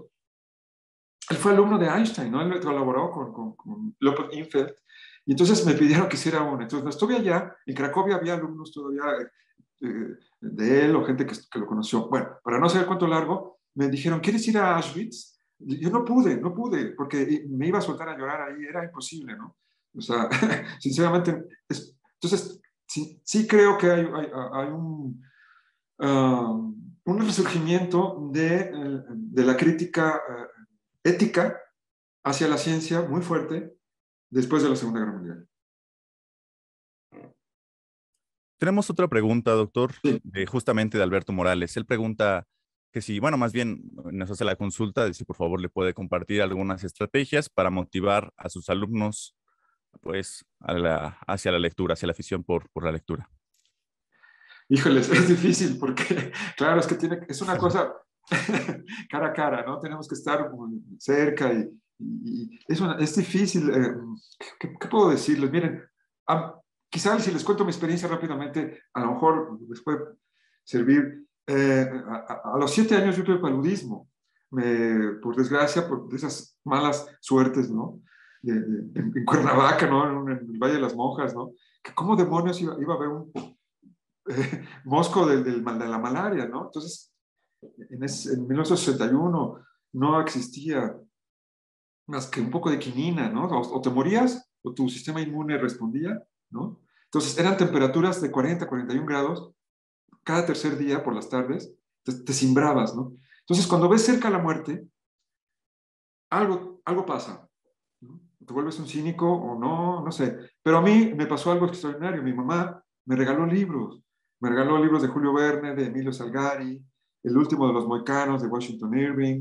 Él fue alumno de Einstein, ¿no? Él colaboró con, con, con López Infeld, y entonces me pidieron que hiciera uno. Entonces, estuve allá, en Cracovia había alumnos todavía eh, de él o gente que, que lo conoció. Bueno, para no saber cuánto largo, me dijeron, ¿quieres ir a Auschwitz? Yo no pude, no pude, porque me iba a soltar a llorar ahí, era imposible, ¿no? O sea, sinceramente, es, entonces, sí, sí creo que hay, hay, hay un, uh, un resurgimiento de, de la crítica uh, ética hacia la ciencia muy fuerte después de la Segunda Guerra Mundial. Tenemos otra pregunta, doctor, sí. de, justamente de Alberto Morales. Él pregunta que si, bueno, más bien nos hace la consulta de si por favor le puede compartir algunas estrategias para motivar a sus alumnos pues a la, hacia la lectura, hacia la afición por, por la lectura. Híjoles, es difícil porque, claro, es que tiene, es una cosa cara a cara, ¿no? Tenemos que estar cerca y, y es, una, es difícil. Eh, ¿qué, ¿Qué puedo decirles? Miren, a, quizás si les cuento mi experiencia rápidamente, a lo mejor les puede servir. Eh, a, a los siete años yo tuve paludismo, me, por desgracia, por esas malas suertes, ¿no? De, de, en, en Cuernavaca, ¿no? En, en el Valle de las Monjas, ¿no? Que ¿cómo demonios iba, iba a haber un eh, mosco del, del, de la malaria, ¿no? Entonces, en, ese, en mil novecientos sesenta y uno no existía más que un poco de quinina, ¿no? O, o te morías o tu sistema inmune respondía, ¿no? Entonces, eran temperaturas de cuarenta, cuarenta y un grados cada tercer día por las tardes, te, te cimbrabas, ¿no? Entonces, cuando ves cerca la muerte, algo, algo pasa, ¿no? Te vuelves un cínico o no, no sé. Pero a mí me pasó algo extraordinario. Mi mamá me regaló libros. Me regaló libros de Julio Verne, de Emilio Salgari, El último de los mohicanos, de Washington Irving,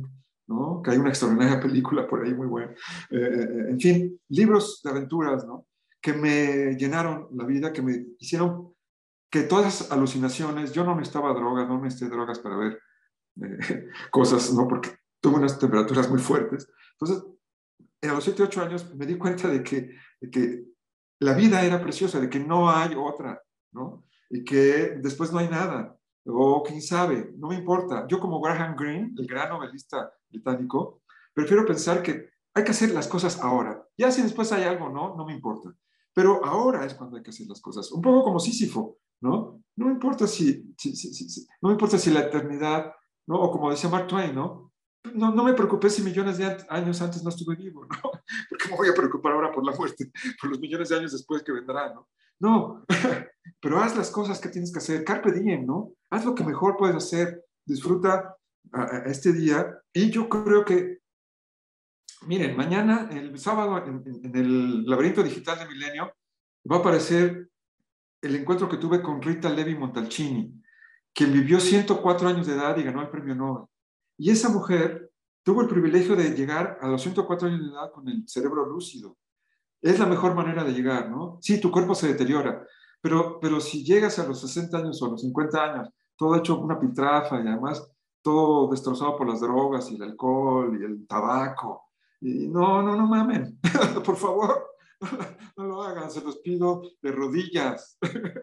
¿no? Que hay una extraordinaria película por ahí muy buena. Eh, eh, en fin, libros de aventuras, ¿no? Que me llenaron la vida, que me hicieron que todas esas alucinaciones, yo no necesitaba drogas, no necesité drogas para ver eh, cosas, ¿no? Porque tuve unas temperaturas muy fuertes. Entonces, a los siete, ocho años me di cuenta de que, de que la vida era preciosa, de que no hay otra, ¿no? Y que después no hay nada, o quién sabe, no me importa. Yo como Graham Greene, el gran novelista británico, prefiero pensar que hay que hacer las cosas ahora. Ya si después hay algo, no, no me importa. Pero ahora es cuando hay que hacer las cosas. Un poco como Sísifo, ¿no? No me importa si, si, si, si, si no me importa si la eternidad, ¿no? O como decía Mark Twain, ¿no? No, no me preocupé si millones de años antes no estuve vivo, ¿no? Porque me voy a preocupar ahora por la muerte, por los millones de años después que vendrán, ¿no? No, pero haz las cosas que tienes que hacer, carpe diem, ¿no? Haz lo que mejor puedes hacer, disfruta a, a este día. Y yo creo que, miren, mañana, el sábado, en, en el laberinto digital de Milenio, va a aparecer el encuentro que tuve con Rita Levi Montalcini, quien vivió ciento cuatro años de edad y ganó el premio Nobel. Y esa mujer tuvo el privilegio de llegar a los ciento cuatro años de edad con el cerebro lúcido. Es la mejor manera de llegar, ¿no? Sí, tu cuerpo se deteriora, pero, pero si llegas a los sesenta años o a los cincuenta años, todo hecho una piltrafa y además todo destrozado por las drogas y el alcohol y el tabaco, y no, no, no mamen, por favor, no lo hagan, se los pido de rodillas.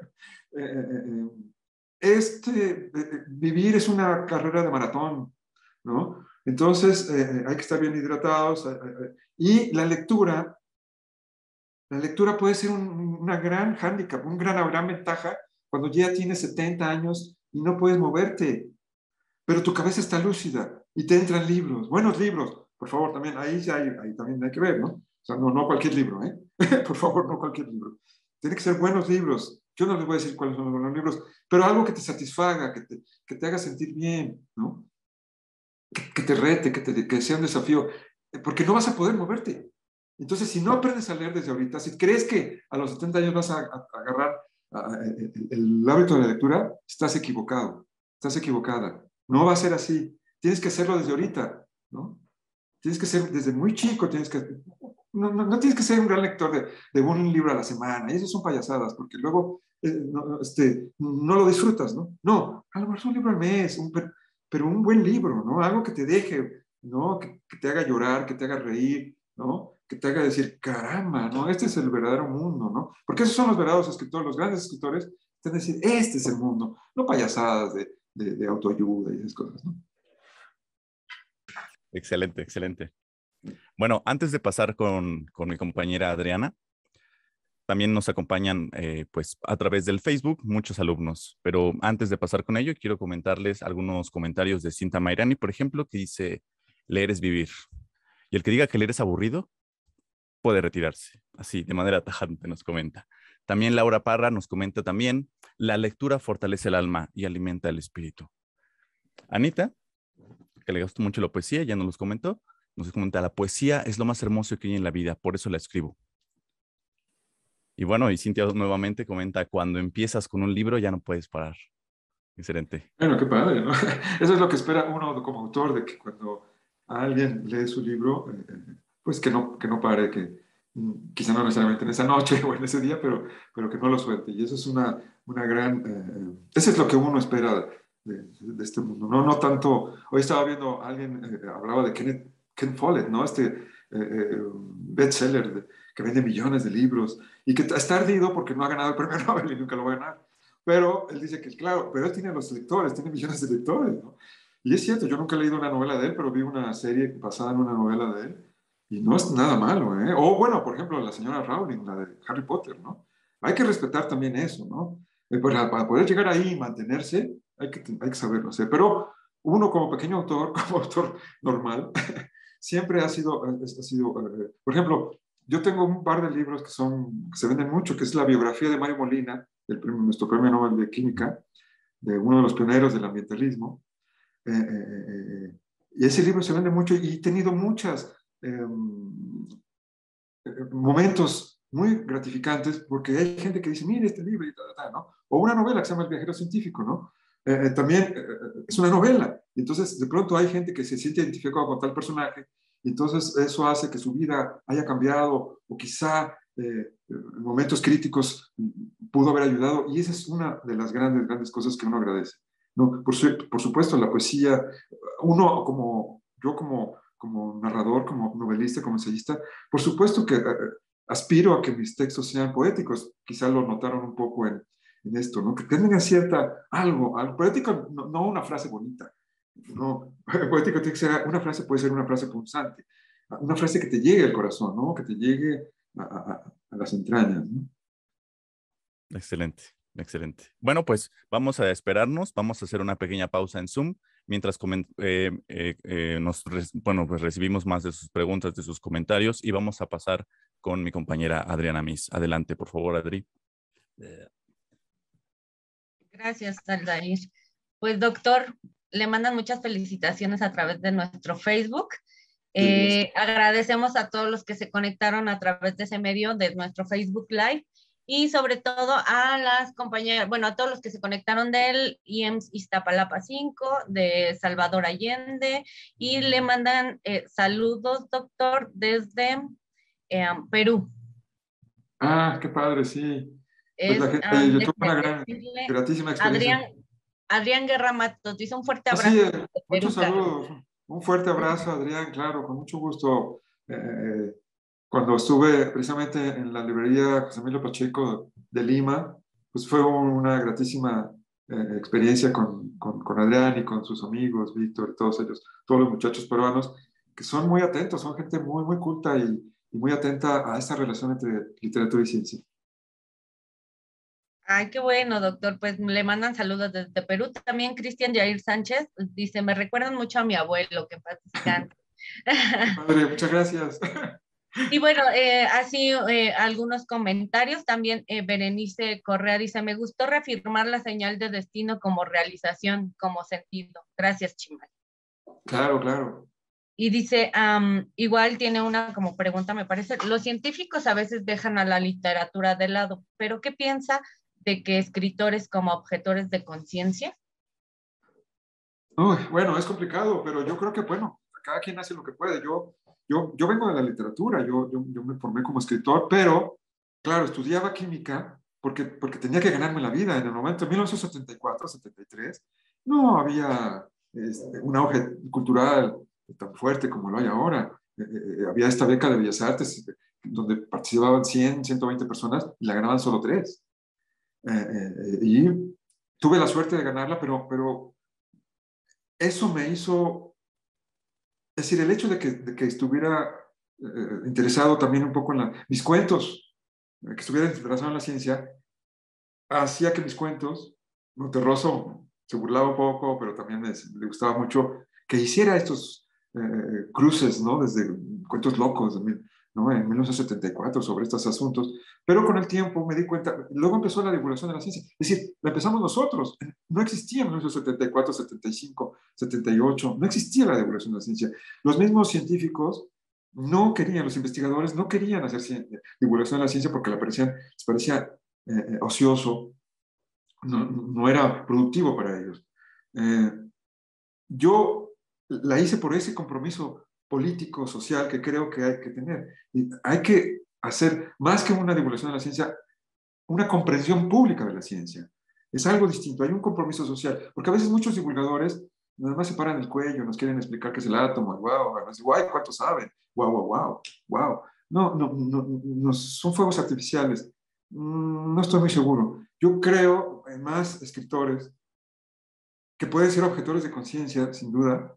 Este, vivir es una carrera de maratón, ¿no? Entonces, eh, hay que estar bien hidratados. Eh, eh, y la lectura, la lectura puede ser un, una gran hándicap, una gran, gran ventaja cuando ya tienes setenta años y no puedes moverte, pero tu cabeza está lúcida y te entran libros, buenos libros. Por favor, también, ahí, hay, ahí también hay que ver, ¿no? O sea, no, no cualquier libro, ¿eh? Por favor, no cualquier libro. Tienen que ser buenos libros. Yo no les voy a decir cuáles son los buenos libros, pero algo que te satisfaga, que te, que te haga sentir bien, ¿no? Que, que te rete, que, te, que sea un desafío, porque no vas a poder moverte. Entonces, si no aprendes a leer desde ahorita, si crees que a los setenta años vas a, a, a agarrar a, a, el, el hábito de la lectura, estás equivocado, estás equivocada. No va a ser así. Tienes que hacerlo desde ahorita, ¿no? Tienes que ser desde muy chico, tienes que... No, no, no tienes que ser un gran lector de, de un libro a la semana, y eso son payasadas, porque luego eh, no, este, no lo disfrutas, ¿no? No, a lo mejor un libro al mes, un, pero un buen libro, ¿no? Algo que te deje, ¿no? Que, que te haga llorar, que te haga reír, ¿no? Que te haga decir, caramba, ¿no? Este es el verdadero mundo, ¿no? Porque esos son los verdaderos escritores, los grandes escritores, te van a decir, este es el mundo, no payasadas de, de, de autoayuda y esas cosas, ¿no? Excelente, excelente. Bueno, antes de pasar con, con mi compañera Adriana, también nos acompañan eh, pues a través del Facebook muchos alumnos, pero antes de pasar con ello, quiero comentarles algunos comentarios de Cinta Mairani, por ejemplo, que dice, leer es vivir. Y el que diga que leer es aburrido, puede retirarse. Así, de manera tajante nos comenta. También Laura Parra nos comenta también, la lectura fortalece el alma y alimenta el espíritu. Anita, que le gustó mucho la poesía, ya nos los comentó, nos comenta, la poesía es lo más hermoso que hay en la vida, por eso la escribo. Y bueno, y Cintia nuevamente comenta, cuando empiezas con un libro ya no puedes parar. Excelente. Bueno, qué padre, ¿no? Eso es lo que espera uno como autor, de que cuando alguien lee su libro, eh, pues que no, que no pare, que quizá no necesariamente en esa noche o en ese día, pero, pero que no lo suelte. Y eso es una, una gran... Eh, eso es lo que uno espera de, de este mundo. No, no tanto... Hoy estaba viendo, alguien eh, hablaba de Kenneth, Ken Follett, ¿no? Este eh, eh, bestseller de, que vende millones de libros y que está ardido porque no ha ganado el premio Nobel y nunca lo va a ganar. Pero él dice que, claro, pero él tiene los lectores, tiene millones de lectores, ¿no? Y es cierto, yo nunca he leído una novela de él, pero vi una serie basada en una novela de él y no es nada malo, ¿eh? O bueno, por ejemplo, la señora Rowling, la de Harry Potter, ¿no? Hay que respetar también eso, ¿no? Para, para poder llegar ahí y mantenerse, hay que, hay que saberlo hacer. Pero uno como pequeño autor, como autor normal, siempre ha sido, ha sido uh, por ejemplo, yo tengo un par de libros que, son, que se venden mucho, que es la biografía de Mario Molina, el premio, nuestro premio Nobel de Química, de uno de los pioneros del ambientalismo. Eh, eh, eh, y ese libro se vende mucho y he tenido muchos eh, momentos muy gratificantes porque hay gente que dice, mire este libro y tal, tal, ¿no? O una novela que se llama El viajero científico, ¿no? Eh, eh, también eh, es una novela, Y entonces, de pronto hay gente que se siente identificada con tal personaje, y entonces eso hace que su vida haya cambiado, o quizá eh, en momentos críticos pudo haber ayudado, y esa es una de las grandes, grandes cosas que uno agradece, ¿no? Por, su, por supuesto, la poesía, uno como, yo como, como narrador, como novelista, como ensayista, por supuesto que eh, aspiro a que mis textos sean poéticos, quizá lo notaron un poco en, en esto, ¿no? Que tengan cierta, algo, algo poético, no, no una frase bonita, no, poético tiene que ser, una frase puede ser una frase punzante, una frase que te llegue al corazón, ¿no? Que te llegue a, a, a las entrañas, ¿no? Excelente, excelente. Bueno, pues vamos a esperarnos, vamos a hacer una pequeña pausa en Zoom, mientras eh, eh, eh, nos bueno, pues recibimos más de sus preguntas, de sus comentarios, y vamos a pasar con mi compañera Adriana Mis. Adelante, por favor, Adri. Gracias, Aldair. Pues, doctor, le mandan muchas felicitaciones a través de nuestro Facebook. Eh, agradecemos a todos los que se conectaron a través de ese medio, de nuestro Facebook Live, y sobre todo a las compañeras, bueno, a todos los que se conectaron del I E M S Iztapalapa cinco, de Salvador Allende, y le mandan eh, saludos, doctor, desde eh, Perú. Ah, qué padre, sí. Es, pues la gente, um, yo tuve una gran, gratísima experiencia. Adrián, Adrián Guerra Matos, dice un fuerte abrazo. Así es, muchos saludos. Un fuerte abrazo, Adrián, claro, con mucho gusto. Eh, cuando estuve precisamente en la librería José Emilio Pacheco de Lima, pues fue una gratísima eh, experiencia con, con, con Adrián y con sus amigos, Víctor y todos ellos, todos los muchachos peruanos, que son muy atentos, son gente muy, muy culta y, y muy atenta a esta relación entre literatura y ciencia. Ay, qué bueno, doctor. Pues le mandan saludos desde Perú. También Cristian Jair Sánchez dice, me recuerdan mucho a mi abuelo, que paz descanse. Padre, muchas gracias. Y bueno, eh, así eh, algunos comentarios. También eh, Berenice Correa dice, me gustó reafirmar la señal de destino como realización, como sentido. Gracias, Chimal. Claro, claro. Y dice, um, igual tiene una como pregunta, me parece, los científicos a veces dejan a la literatura de lado, pero ¿qué piensa de que escritores como objetores de conciencia? Uy, bueno, es complicado, pero yo creo que, bueno, cada quien hace lo que puede. Yo, yo, yo vengo de la literatura, yo, yo, yo me formé como escritor, pero, claro, estudiaba química porque, porque tenía que ganarme la vida. En el momento de mil novecientos setenta y cuatro, setenta y tres, no había este, un auge cultural tan fuerte como lo hay ahora. Eh, eh, había esta beca de Bellas Artes donde participaban cien, ciento veinte personas y la ganaban solo tres. Eh, eh, y tuve la suerte de ganarla, pero, pero eso me hizo, es decir, el hecho de que, de que estuviera eh, interesado también un poco en la, mis cuentos, que estuviera interesado en la ciencia, hacía que mis cuentos, Monterroso se burlaba un poco, pero también me, le gustaba mucho que hiciera estos eh, cruces, ¿no? Desde cuentos locos, ¿no? En mil novecientos setenta y cuatro sobre estos asuntos, pero con el tiempo me di cuenta, luego empezó la divulgación de la ciencia, es decir, la empezamos nosotros, no existía en mil novecientos setenta y cuatro, setenta y cinco, setenta y ocho, no existía la divulgación de la ciencia, los mismos científicos no querían, los investigadores no querían hacer ciencia, divulgación de la ciencia porque les parecía, les parecía eh, ocioso, no, no era productivo para ellos. Eh, yo la hice por ese compromiso político, social, que creo que hay que tener. Y hay que hacer, más que una divulgación de la ciencia, una comprensión pública de la ciencia. Es algo distinto, hay un compromiso social, porque a veces muchos divulgadores nada más se paran el cuello, nos quieren explicar qué es el átomo, wow, guay, ¿cuánto saben? Wow, wow, wow, wow. No, no, no, no, son fuegos artificiales. No estoy muy seguro. Yo creo en más escritores que pueden ser objetores de conciencia, sin duda.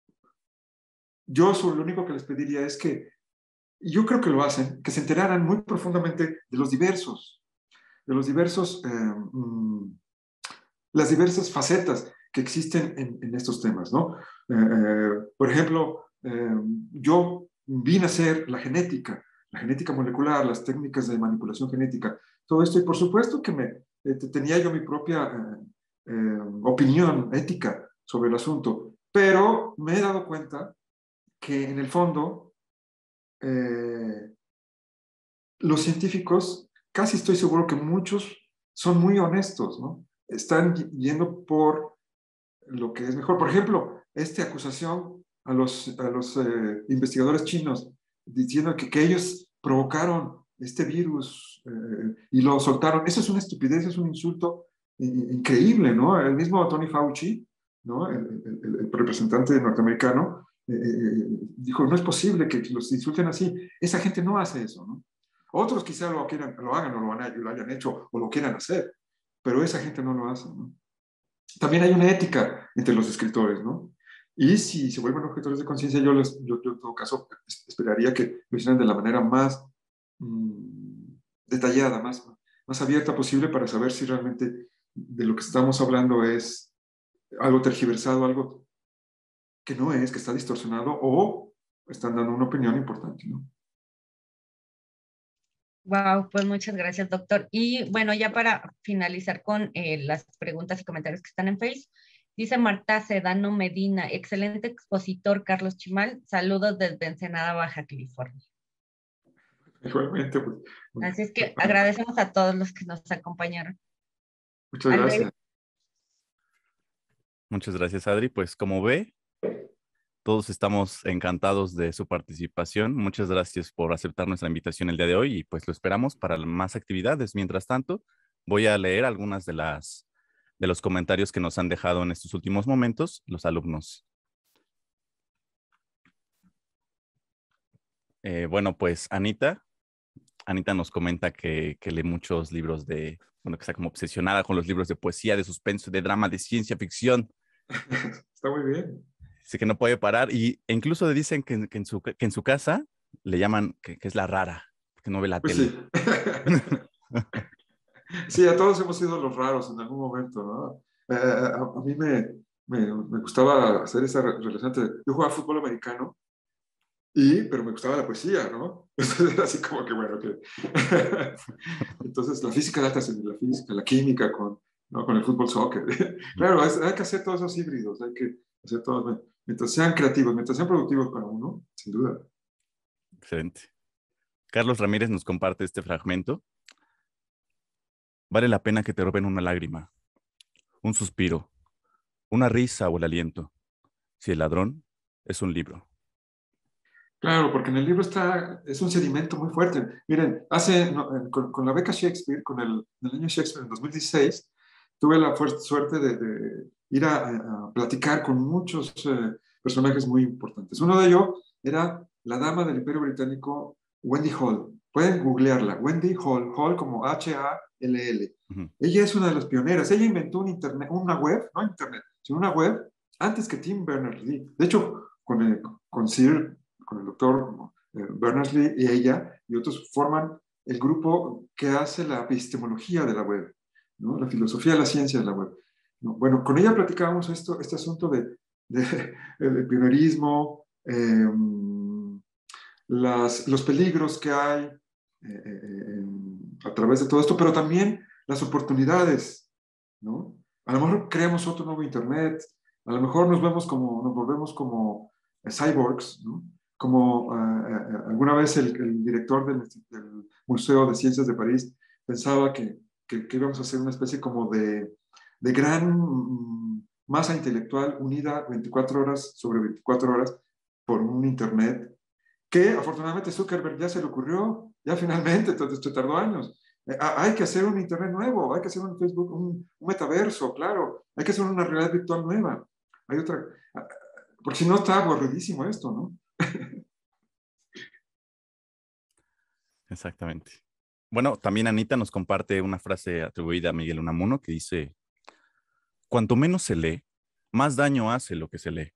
Yo sobre lo único que les pediría es que, y yo creo que lo hacen, que se enteraran muy profundamente de los diversos, de los diversos, eh, mm, las diversas facetas que existen en, en estos temas, ¿no? Eh, eh, por ejemplo, eh, yo vine a hacer la genética, la genética molecular, las técnicas de manipulación genética, todo esto, y por supuesto que me, eh, tenía yo mi propia eh, eh, opinión ética sobre el asunto, pero me he dado cuenta que en el fondo eh, los científicos, casi estoy seguro que muchos son muy honestos, ¿no? Están yendo por lo que es mejor. Por ejemplo, esta acusación a los, a los eh, investigadores chinos, diciendo que, que ellos provocaron este virus eh, y lo soltaron. Eso es una estupidez, es un insulto eh, increíble, ¿no? El mismo Tony Fauci, ¿no? el, el, el representante norteamericano, eh, eh, dijo, no es posible que los insulten así. Esa gente no hace eso, ¿no? Otros quizá lo, quieran, lo hagan o lo, han, lo hayan hecho o lo quieran hacer, pero esa gente no lo hace, ¿no? También hay una ética entre los escritores, ¿no? Y si se vuelven objetores de conciencia, yo, les, yo, yo en todo caso esperaría que lo hicieran de la manera más mmm, detallada, más, más abierta posible para saber si realmente de lo que estamos hablando es algo tergiversado, algo que no es, que está distorsionado o están dando una opinión importante, ¿no? Wow, pues muchas gracias, doctor. Y bueno, ya para finalizar con eh, las preguntas y comentarios que están en Facebook, dice Marta Sedano Medina, excelente expositor Carlos Chimal, saludos desde Ensenada, Baja California. Igualmente, pues. Así es que agradecemos a todos los que nos acompañaron. Muchas gracias. Adri. Muchas gracias, Adri. Pues como ve, todos estamos encantados de su participación. Muchas gracias por aceptar nuestra invitación el día de hoy y pues lo esperamos para más actividades. Mientras tanto, voy a leer algunas de las de los comentarios que nos han dejado en estos últimos momentos los alumnos. Eh, bueno, pues Anita, Anita nos comenta que, que lee muchos libros de, bueno, que está como obsesionada con los libros de poesía, de suspenso, de drama, de ciencia ficción. Está muy bien. Dice que no puede parar y e incluso le dicen que, que, en su, que en su casa le llaman que, que es la rara, que no ve la pues tele. Sí. Sí, a todos hemos sido los raros en algún momento, ¿no? Eh, a, a mí me, me, me gustaba hacer esa relación. Yo jugaba fútbol americano, y, pero me gustaba la poesía, ¿no? Entonces era así como que, bueno, que... Entonces la física, la, la física, la química con, ¿no? con el fútbol soccer. Claro, es, hay que hacer todos esos híbridos, hay que hacer todos, mientras sean creativos, mientras sean productivos para uno, sin duda. Excelente. Carlos Ramírez nos comparte este fragmento. Vale la pena que te roben una lágrima, un suspiro, una risa o el aliento, si el ladrón es un libro. Claro, porque en el libro está, es un sedimento muy fuerte. Miren, hace, no, con, con la beca Shakespeare, con el, el año Shakespeare en dos mil dieciséis, tuve la suerte de, de ir a, a platicar con muchos eh, personajes muy importantes. Uno de ellos era la dama del Imperio Británico, Wendy Hall. Pueden googlearla, Wendy Hall, Hall como H A L L. Uh-huh. Ella es una de las pioneras. Ella inventó un internet, una web, no internet, sino una web antes que Tim Berners-Lee. De hecho, con, el, con Sir, con el doctor eh, Berners-Lee y ella y otros forman el grupo que hace la epistemología de la web, ¿no? La filosofía de la ciencia de la web. ¿No? Bueno, con ella platicábamos esto, este asunto de, de, de pionerismo, eh, las, los peligros que hay eh, eh, a través de todo esto, pero también las oportunidades, ¿no? A lo mejor creamos otro nuevo internet, a lo mejor nos vemos como, nos volvemos como eh, cyborgs, ¿no? Como eh, alguna vez el, el director del, del Museo de Ciencias de París pensaba que, que, que íbamos a hacer una especie como de, de gran mm, masa intelectual unida veinticuatro horas sobre veinticuatro horas por un internet que afortunadamente Zuckerberg ya se le ocurrió, ya finalmente, entonces esto tardó años. Eh, hay que hacer un internet nuevo, hay que hacer un Facebook, un, un metaverso, claro, hay que hacer una realidad virtual nueva. Hay otra, porque si no está aburridísimo esto, ¿no? Exactamente. Bueno, también Anita nos comparte una frase atribuida a Miguel Unamuno que dice, cuanto menos se lee, más daño hace lo que se lee.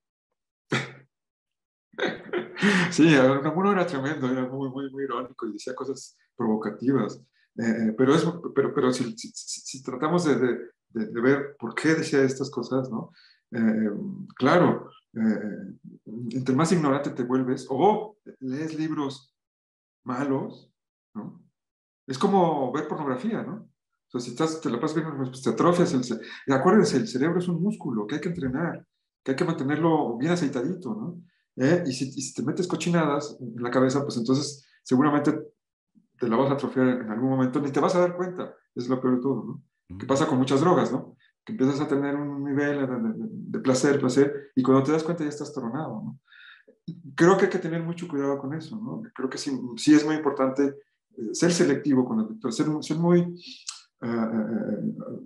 Sí, Unamuno era tremendo, era muy, muy, muy irónico y decía cosas provocativas. Eh, pero, es, pero, pero si, si, si tratamos de, de, de, de ver por qué decía estas cosas, ¿no? Eh, claro, eh, entre más ignorante te vuelves o lees libros malos, ¿no? Es como ver pornografía, ¿no? O sea, si estás, te la pasas viendo, pues te atrofias. El, y acuérdense, el cerebro es un músculo que hay que entrenar, que hay que mantenerlo bien aceitadito, ¿no? ¿Eh? Y, si, y si te metes cochinadas en la cabeza, pues entonces seguramente te la vas a atrofiar en algún momento, ni te vas a dar cuenta. Es lo peor de todo, ¿no? Mm. Que pasa con muchas drogas, ¿no? que empiezas a tener un nivel de, de, de placer, placer, y cuando te das cuenta ya estás tronado, ¿no? Creo que hay que tener mucho cuidado con eso, ¿no? Creo que sí, sí es muy importante eh, ser selectivo con el lector, ser, ser muy... Uh, uh,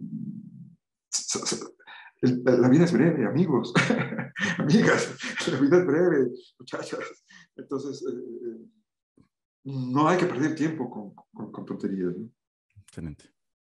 uh, la vida es breve, amigos, amigas, la vida es breve, muchachas. Entonces, eh, no hay que perder tiempo con, con, con tonterías, ¿no? Excelente.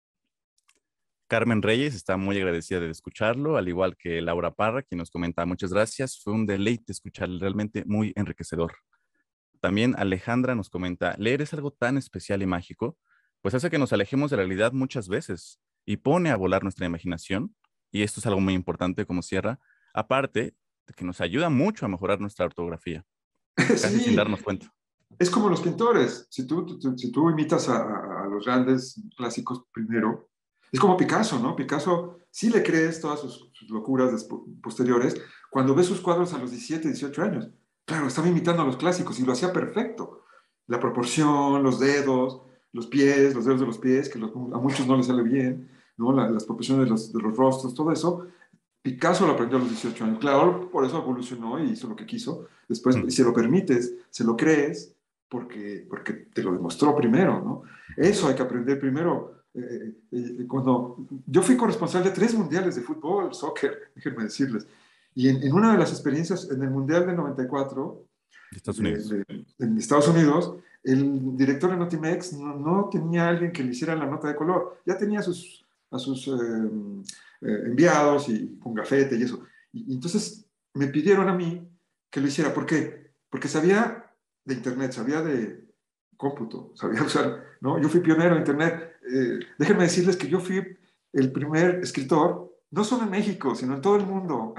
Carmen Reyes está muy agradecida de escucharlo, al igual que Laura Parra, quien nos comenta muchas gracias. Fue un deleite escucharle, realmente muy enriquecedor. También Alejandra nos comenta, leer es algo tan especial y mágico, pues hace que nos alejemos de la realidad muchas veces y pone a volar nuestra imaginación. Y esto es algo muy importante, como cierra, aparte de que nos ayuda mucho a mejorar nuestra ortografía, casi Sí, sin darnos cuenta. es como los pintores. Si tú, tú, si tú imitas a, a, a los grandes clásicos primero, es como Picasso, ¿no? Picasso sí le crees todas sus, sus locuras posteriores cuando ves sus cuadros a los diecisiete, dieciocho años. Claro, estaba imitando a los clásicos y lo hacía perfecto. La proporción, los dedos, los pies, los dedos de los pies, que los, a muchos no les sale bien, ¿no? La, las proporciones de los, de los rostros, todo eso. Picasso lo aprendió a los dieciocho años. Claro, por eso evolucionó y hizo lo que quiso. Después, mm. si lo permites, se lo crees, porque, porque te lo demostró primero, ¿no? Eso hay que aprender primero. Eh, eh, cuando yo fui corresponsal de tres mundiales de fútbol, soccer, déjenme decirles, y en, en una de las experiencias, en el Mundial del noventa y cuatro, de Estados Unidos, de, de, en Estados Unidos, el director de Notimex no, no tenía a alguien que le hiciera la nota de color, ya tenía a sus, a sus eh, eh, enviados y con gafete y eso. Y, y entonces me pidieron a mí que lo hiciera. ¿Por qué? Porque sabía de internet, sabía de cómputo, sabía usar, ¿no? Yo fui pionero en internet. Eh, déjenme decirles que yo fui el primer escritor, no solo en México, sino en todo el mundo,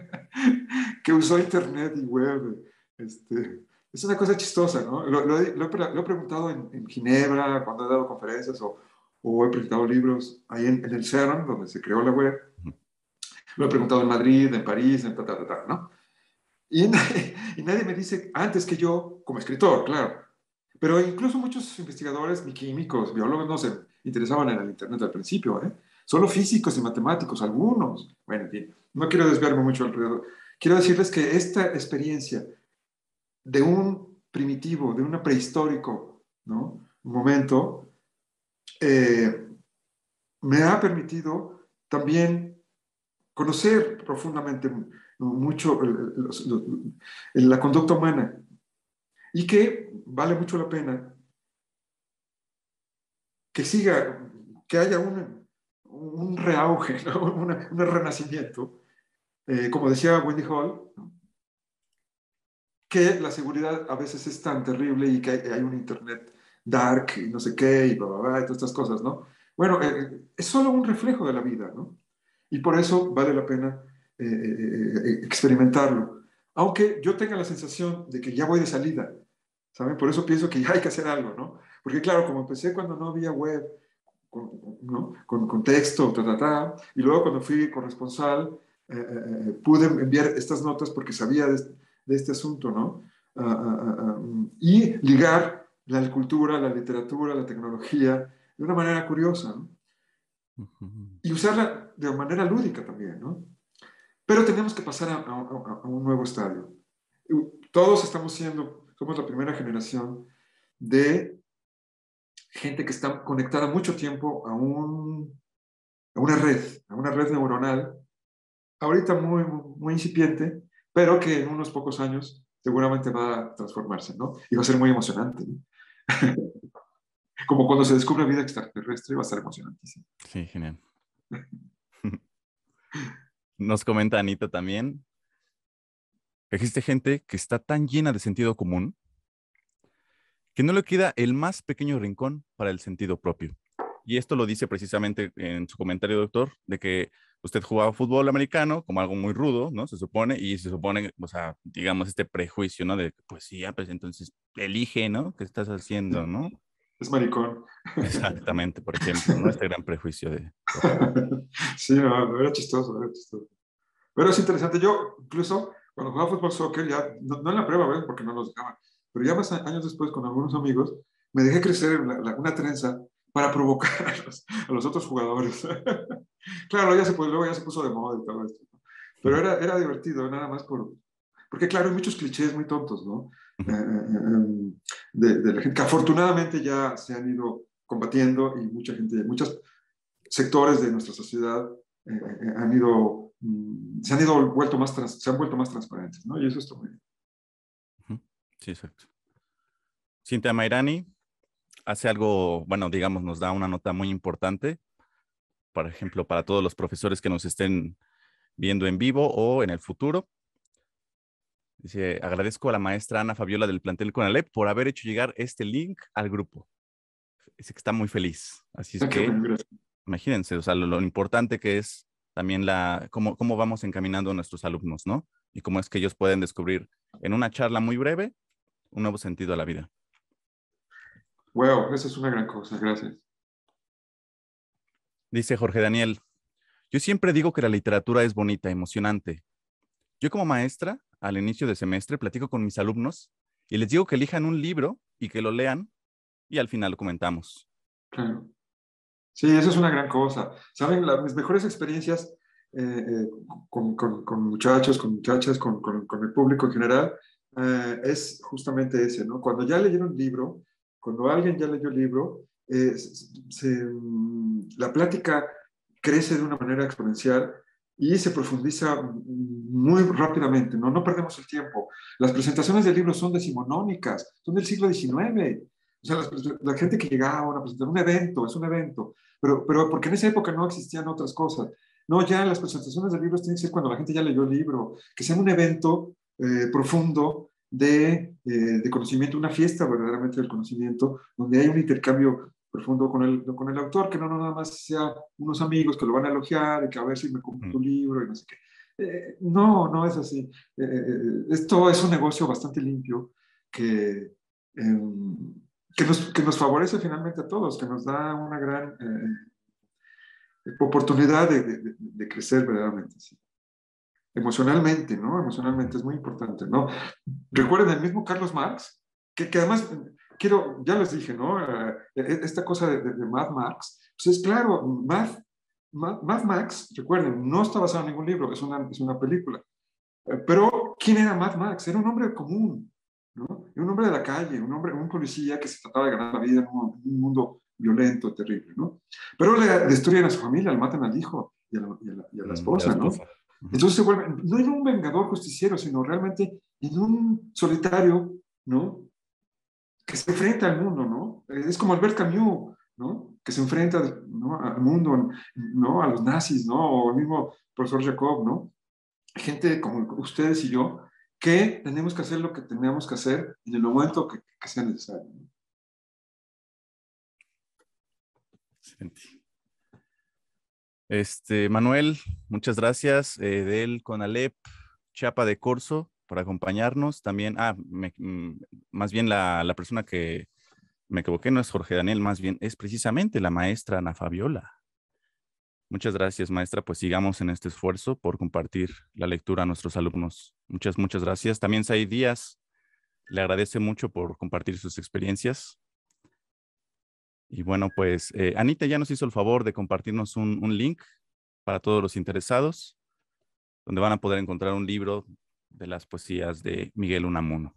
que usó internet y web. Este, es una cosa chistosa, ¿no? Lo, lo, he, lo, he, lo he preguntado en, en Ginebra, cuando he dado conferencias, o, o he presentado libros ahí en, en el CERN, donde se creó la web. Lo he preguntado en Madrid, en París, en ta, ta, ta, ta, ¿no? Y nadie, y nadie me dice antes que yo, como escritor, claro. Pero incluso muchos investigadores, ni químicos, biólogos, no se interesaban en el internet al principio, ¿eh? Solo físicos y matemáticos, algunos. Bueno, en fin, no quiero desviarme mucho alrededor. Quiero decirles que esta experiencia de un primitivo, de un prehistórico, ¿no? momento, eh, me ha permitido también conocer profundamente mucho los, los, la conducta humana, y que vale mucho la pena que siga, que haya un, un reauge, ¿no? Una, un renacimiento, eh, como decía Wendy Hall, ¿no? Que la seguridad a veces es tan terrible y que hay, hay un internet dark y no sé qué y bla, bla, bla, y todas estas cosas, ¿no? Bueno, eh, es solo un reflejo de la vida, ¿no? Y por eso vale la pena eh, eh, experimentarlo. Aunque yo tenga la sensación de que ya voy de salida, ¿saben? Por eso pienso que ya hay que hacer algo, ¿no? Porque claro, como empecé cuando no había web, con, ¿no? con, con texto, ta, ta, ta, y luego cuando fui corresponsal, eh, eh, pude enviar estas notas porque sabía de, de este asunto, ¿no? Uh, uh, uh, y ligar la cultura, la literatura, la tecnología de una manera curiosa, ¿no? Uh-huh. Y usarla de manera lúdica también, ¿no? Pero tenemos que pasar a, a, a un nuevo estadio. Todos estamos siendo, somos la primera generación de gente que está conectada mucho tiempo a, un, a una red, a una red neuronal, ahorita muy, muy incipiente, pero que en unos pocos años seguramente va a transformarse, ¿no? Y va a ser muy emocionante, ¿no? Como cuando se descubre vida extraterrestre, va a ser emocionantísimo. Sí, genial. Nos comenta Anita también. Existe gente que está tan llena de sentido común que no le queda el más pequeño rincón para el sentido propio. Y esto lo dice precisamente en su comentario, doctor, de que usted jugaba fútbol americano como algo muy rudo, ¿no? Se supone, y se supone, o sea, digamos, este prejuicio, ¿no? De, pues sí, ya, pues entonces elige, ¿no? ¿Qué estás haciendo, no? Es maricón. Exactamente, por ejemplo, ¿no? Este gran prejuicio de... Sí, no, era chistoso, era chistoso. Pero es interesante. Yo, incluso, cuando jugaba fútbol soccer, ya, no, no en la prueba, ¿ves? Porque no nos dejaban, pero ya más años después, con algunos amigos, me dejé crecer la, la, una trenza para provocar a los, a los otros jugadores. Claro, ya se, pues, luego ya se puso de moda y todo esto, ¿no? Pero era, era divertido, nada más por... Porque claro, hay muchos clichés muy tontos, ¿no? Eh, eh, de, de la gente que afortunadamente ya se han ido combatiendo y mucha gente, muchos sectores de nuestra sociedad eh, eh, han ido, mm, se han ido vuelto más, trans, se han vuelto más transparentes, ¿no? Y eso está muy bien. Sí, exacto. Cintia Mairani hace algo, bueno, digamos, nos da una nota muy importante, por ejemplo, para todos los profesores que nos estén viendo en vivo o en el futuro. Dice, agradezco a la maestra Ana Fabiola del plantel Conalep por haber hecho llegar este link al grupo. Dice que está muy feliz. Así es Ah, qué que, bueno, gracias. imagínense, o sea, lo, lo importante que es también la, cómo, cómo vamos encaminando a nuestros alumnos, ¿no? Y cómo es que ellos pueden descubrir en una charla muy breve un nuevo sentido a la vida. Wow, eso es una gran cosa, gracias. Dice Jorge Daniel, yo siempre digo que la literatura es bonita, emocionante. Yo como maestra, al inicio de semestre, platico con mis alumnos y les digo que elijan un libro y que lo lean y al final lo comentamos. Claro. Sí, eso es una gran cosa. Saben, las, mis mejores experiencias eh, eh, con, con, con muchachos, con muchachas, con, con, con el público en general, eh, es justamente ese, ¿no? Cuando ya leyeron un libro, cuando alguien ya leyó el libro, eh, se, la plática crece de una manera exponencial y se profundiza muy rápidamente, ¿no? No perdemos el tiempo. Las presentaciones del libro son decimonónicas, son del siglo diecinueve. O sea, la, la gente que llegaba a una presentación, un evento, es un evento, pero, pero porque en esa época no existían otras cosas. No, ya las presentaciones de libros tienen que ser cuando la gente ya leyó el libro, que sea un evento eh, profundo de, eh, de conocimiento, una fiesta verdaderamente del conocimiento, donde hay un intercambio profundo con el, con el autor, que no, no nada más sea unos amigos que lo van a elogiar y que a ver si me compro tu libro y no sé qué. Eh, no, no es así. Eh, eh, esto es un negocio bastante limpio que... Eh, que nos, que nos favorece finalmente a todos, que nos da una gran eh, oportunidad de, de, de, crecer verdaderamente, sí. Emocionalmente, ¿no? Emocionalmente es muy importante, ¿no? Recuerden el mismo Carlos Marx, que, que además, quiero, ya les dije, ¿no? Uh, esta cosa de, de, de Mad Max, pues es claro, Mad, Mad, Mad Max, recuerden, no está basado en ningún libro, es una, es una película. Uh, pero, ¿quién era Mad Max? Era un hombre común, ¿no? Un hombre de la calle, un hombre, un policía que se trataba de ganar la vida en un, en un mundo violento, terrible, ¿no? Pero le destruyen a su familia, le matan al hijo y a la, y a la, y a la esposa, ¿no? Entonces se vuelve, no en un vengador justiciero, sino realmente en un solitario, ¿no? Que se enfrenta al mundo, ¿no? Es como Albert Camus, ¿no? Que se enfrenta, ¿no? Al mundo, ¿no? A los nazis, ¿no? O el mismo profesor Jacob, ¿no? Gente como ustedes y yo, que tenemos que hacer lo que tenemos que hacer en el momento que, que sea necesario. Excelente. Este, Manuel, muchas gracias. Eh, del Conalep Chiapa de Corzo por acompañarnos. También, ah, me, más bien la, la persona que me equivoqué no es Jorge Daniel, más bien es precisamente la maestra Ana Fabiola. Muchas gracias, maestra. Pues sigamos en este esfuerzo por compartir la lectura a nuestros alumnos. Muchas, muchas gracias. También Said Díaz le agradece mucho por compartir sus experiencias. Y bueno, pues eh, Anita ya nos hizo el favor de compartirnos un, un link para todos los interesados, donde van a poder encontrar un libro de las poesías de Miguel Unamuno.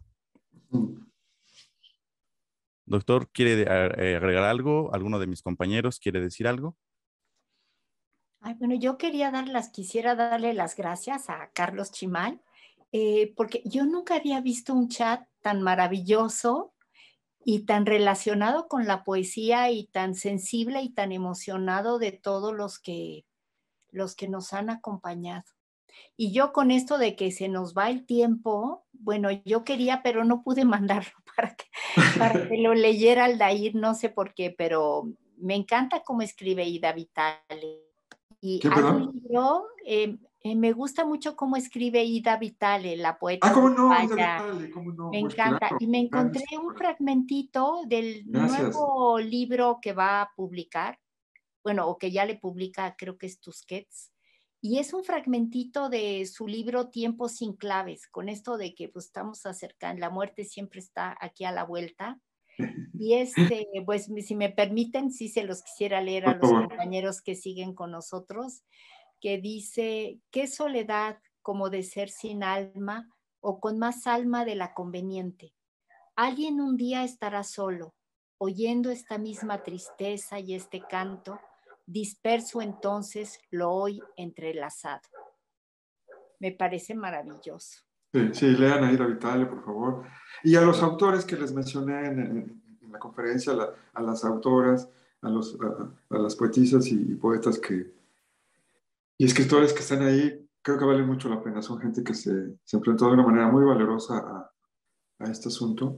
Doctor, ¿quiere eh, agregar algo? ¿Alguno de mis compañeros quiere decir algo? Ay, bueno, yo quería darlas, quisiera darle las gracias a Carlos Chimal, eh, porque yo nunca había visto un chat tan maravilloso y tan relacionado con la poesía y tan sensible y tan emocionado de todos los que, los que nos han acompañado. Y yo con esto de que se nos va el tiempo, bueno, yo quería, pero no pude mandarlo para que, para que lo leyera Aldair, no sé por qué, pero me encanta cómo escribe Ida Vitale. Y hay un libro, eh, eh, me gusta mucho cómo escribe Ida Vitale, la poeta. Ah, ¿cómo no? Ida Vitale, ¿cómo no? Me Pues encanta. claro, Y me encontré gracias. un fragmentito del Gracias. nuevo libro que va a publicar, bueno, o que ya le publica, creo que es Tusquets, y es un fragmentito de su libro Tiempos sin claves, con esto de que pues estamos acercando, la muerte siempre está aquí a la vuelta, Y este, pues si me permiten, sí se los quisiera leer a los compañeros que siguen con nosotros, que dice, ¿qué soledad como de ser sin alma o con más alma de la conveniente? Alguien un día estará solo, oyendo esta misma tristeza y este canto, disperso entonces lo hoy entrelazado. Me parece maravilloso. Sí, sí, lean ahí la Vitale, por favor. Y a los autores que les mencioné en, en, en la conferencia, a, la, a las autoras, a, los, a, a las poetisas y, y poetas que, y escritores que están ahí, creo que vale mucho la pena. Son gente que se, se enfrentó de una manera muy valerosa a, a este asunto.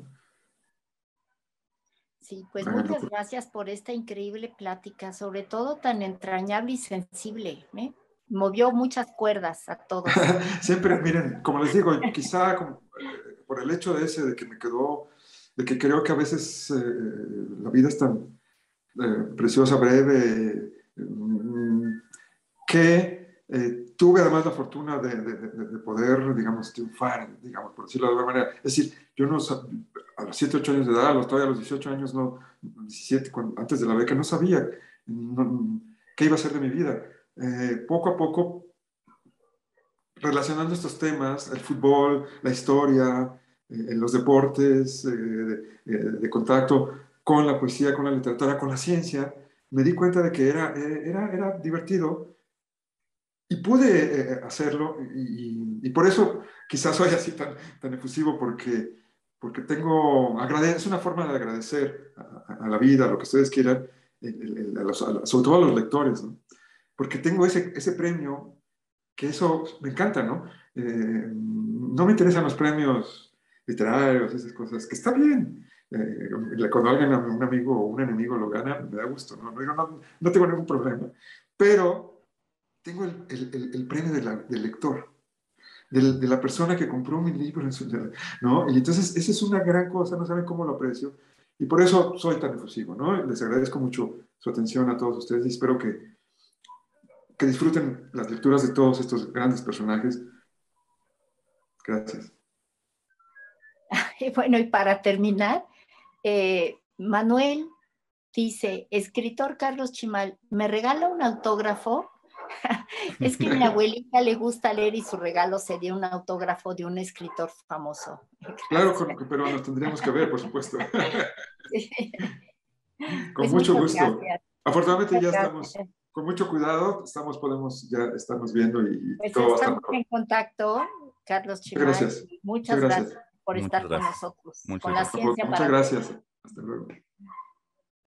Sí, pues muchas gracias por esta increíble plática, sobre todo tan entrañable y sensible, ¿eh? Movió muchas cuerdas a todos. Siempre, miren, como les digo, quizá como, eh, por el hecho de ese, de que me quedó, de que creo que a veces eh, la vida es tan eh, preciosa, breve, eh, que eh, tuve además la fortuna de, de, de, de poder, digamos, triunfar, digamos, por decirlo de alguna manera. Es decir, yo no, a los siete, ocho años de edad, a los, todavía a los dieciocho años, no, diecisiete, cuando, antes de la beca, no sabía no, qué iba a ser de mi vida. Eh, poco a poco, relacionando estos temas, el fútbol, la historia, eh, los deportes eh, de, de contacto con la poesía, con la literatura, con la ciencia, me di cuenta de que era, era, era divertido y pude eh, hacerlo y, y, y por eso quizás soy así tan, tan efusivo porque, porque tengo, agrade, es una forma de agradecer a, a la vida, a lo que ustedes quieran, el, el, a los, a, sobre todo a los lectores, ¿no? Porque tengo ese, ese premio, que eso me encanta, ¿no? Eh, no me interesan los premios literarios, esas cosas, que está bien. Eh, cuando alguien, un amigo o un enemigo lo gana, me da gusto, ¿no? No, no, no tengo ningún problema. Pero tengo el, el, el premio de la, del lector, de, de la persona que compró mi libro, ¿no? Y entonces, esa es una gran cosa, no saben cómo lo aprecio. Y por eso soy tan efusivo, ¿no? Les agradezco mucho su atención a todos ustedes y espero que, que disfruten las lecturas de todos estos grandes personajes. Gracias. Y bueno, y para terminar, eh, Manuel dice, escritor Carlos Chimal, ¿me regala un autógrafo? Es que a mi abuelita le gusta leer y su regalo sería un autógrafo de un escritor famoso. Gracias. Claro, con, pero nos tendríamos que ver, por supuesto. Sí. Con pues mucho gusto. Gracias. Afortunadamente muchas ya gracias. estamos, con mucho cuidado, estamos, podemos ya estarnos viendo y pues todo va a estar estamos en contacto, Carlos Chimal. Muchas gracias. Muchas, Muchas gracias. gracias por Muchas estar gracias. con nosotros. Muchas con la gracias. ciencia Muchas para gracias. Hasta luego.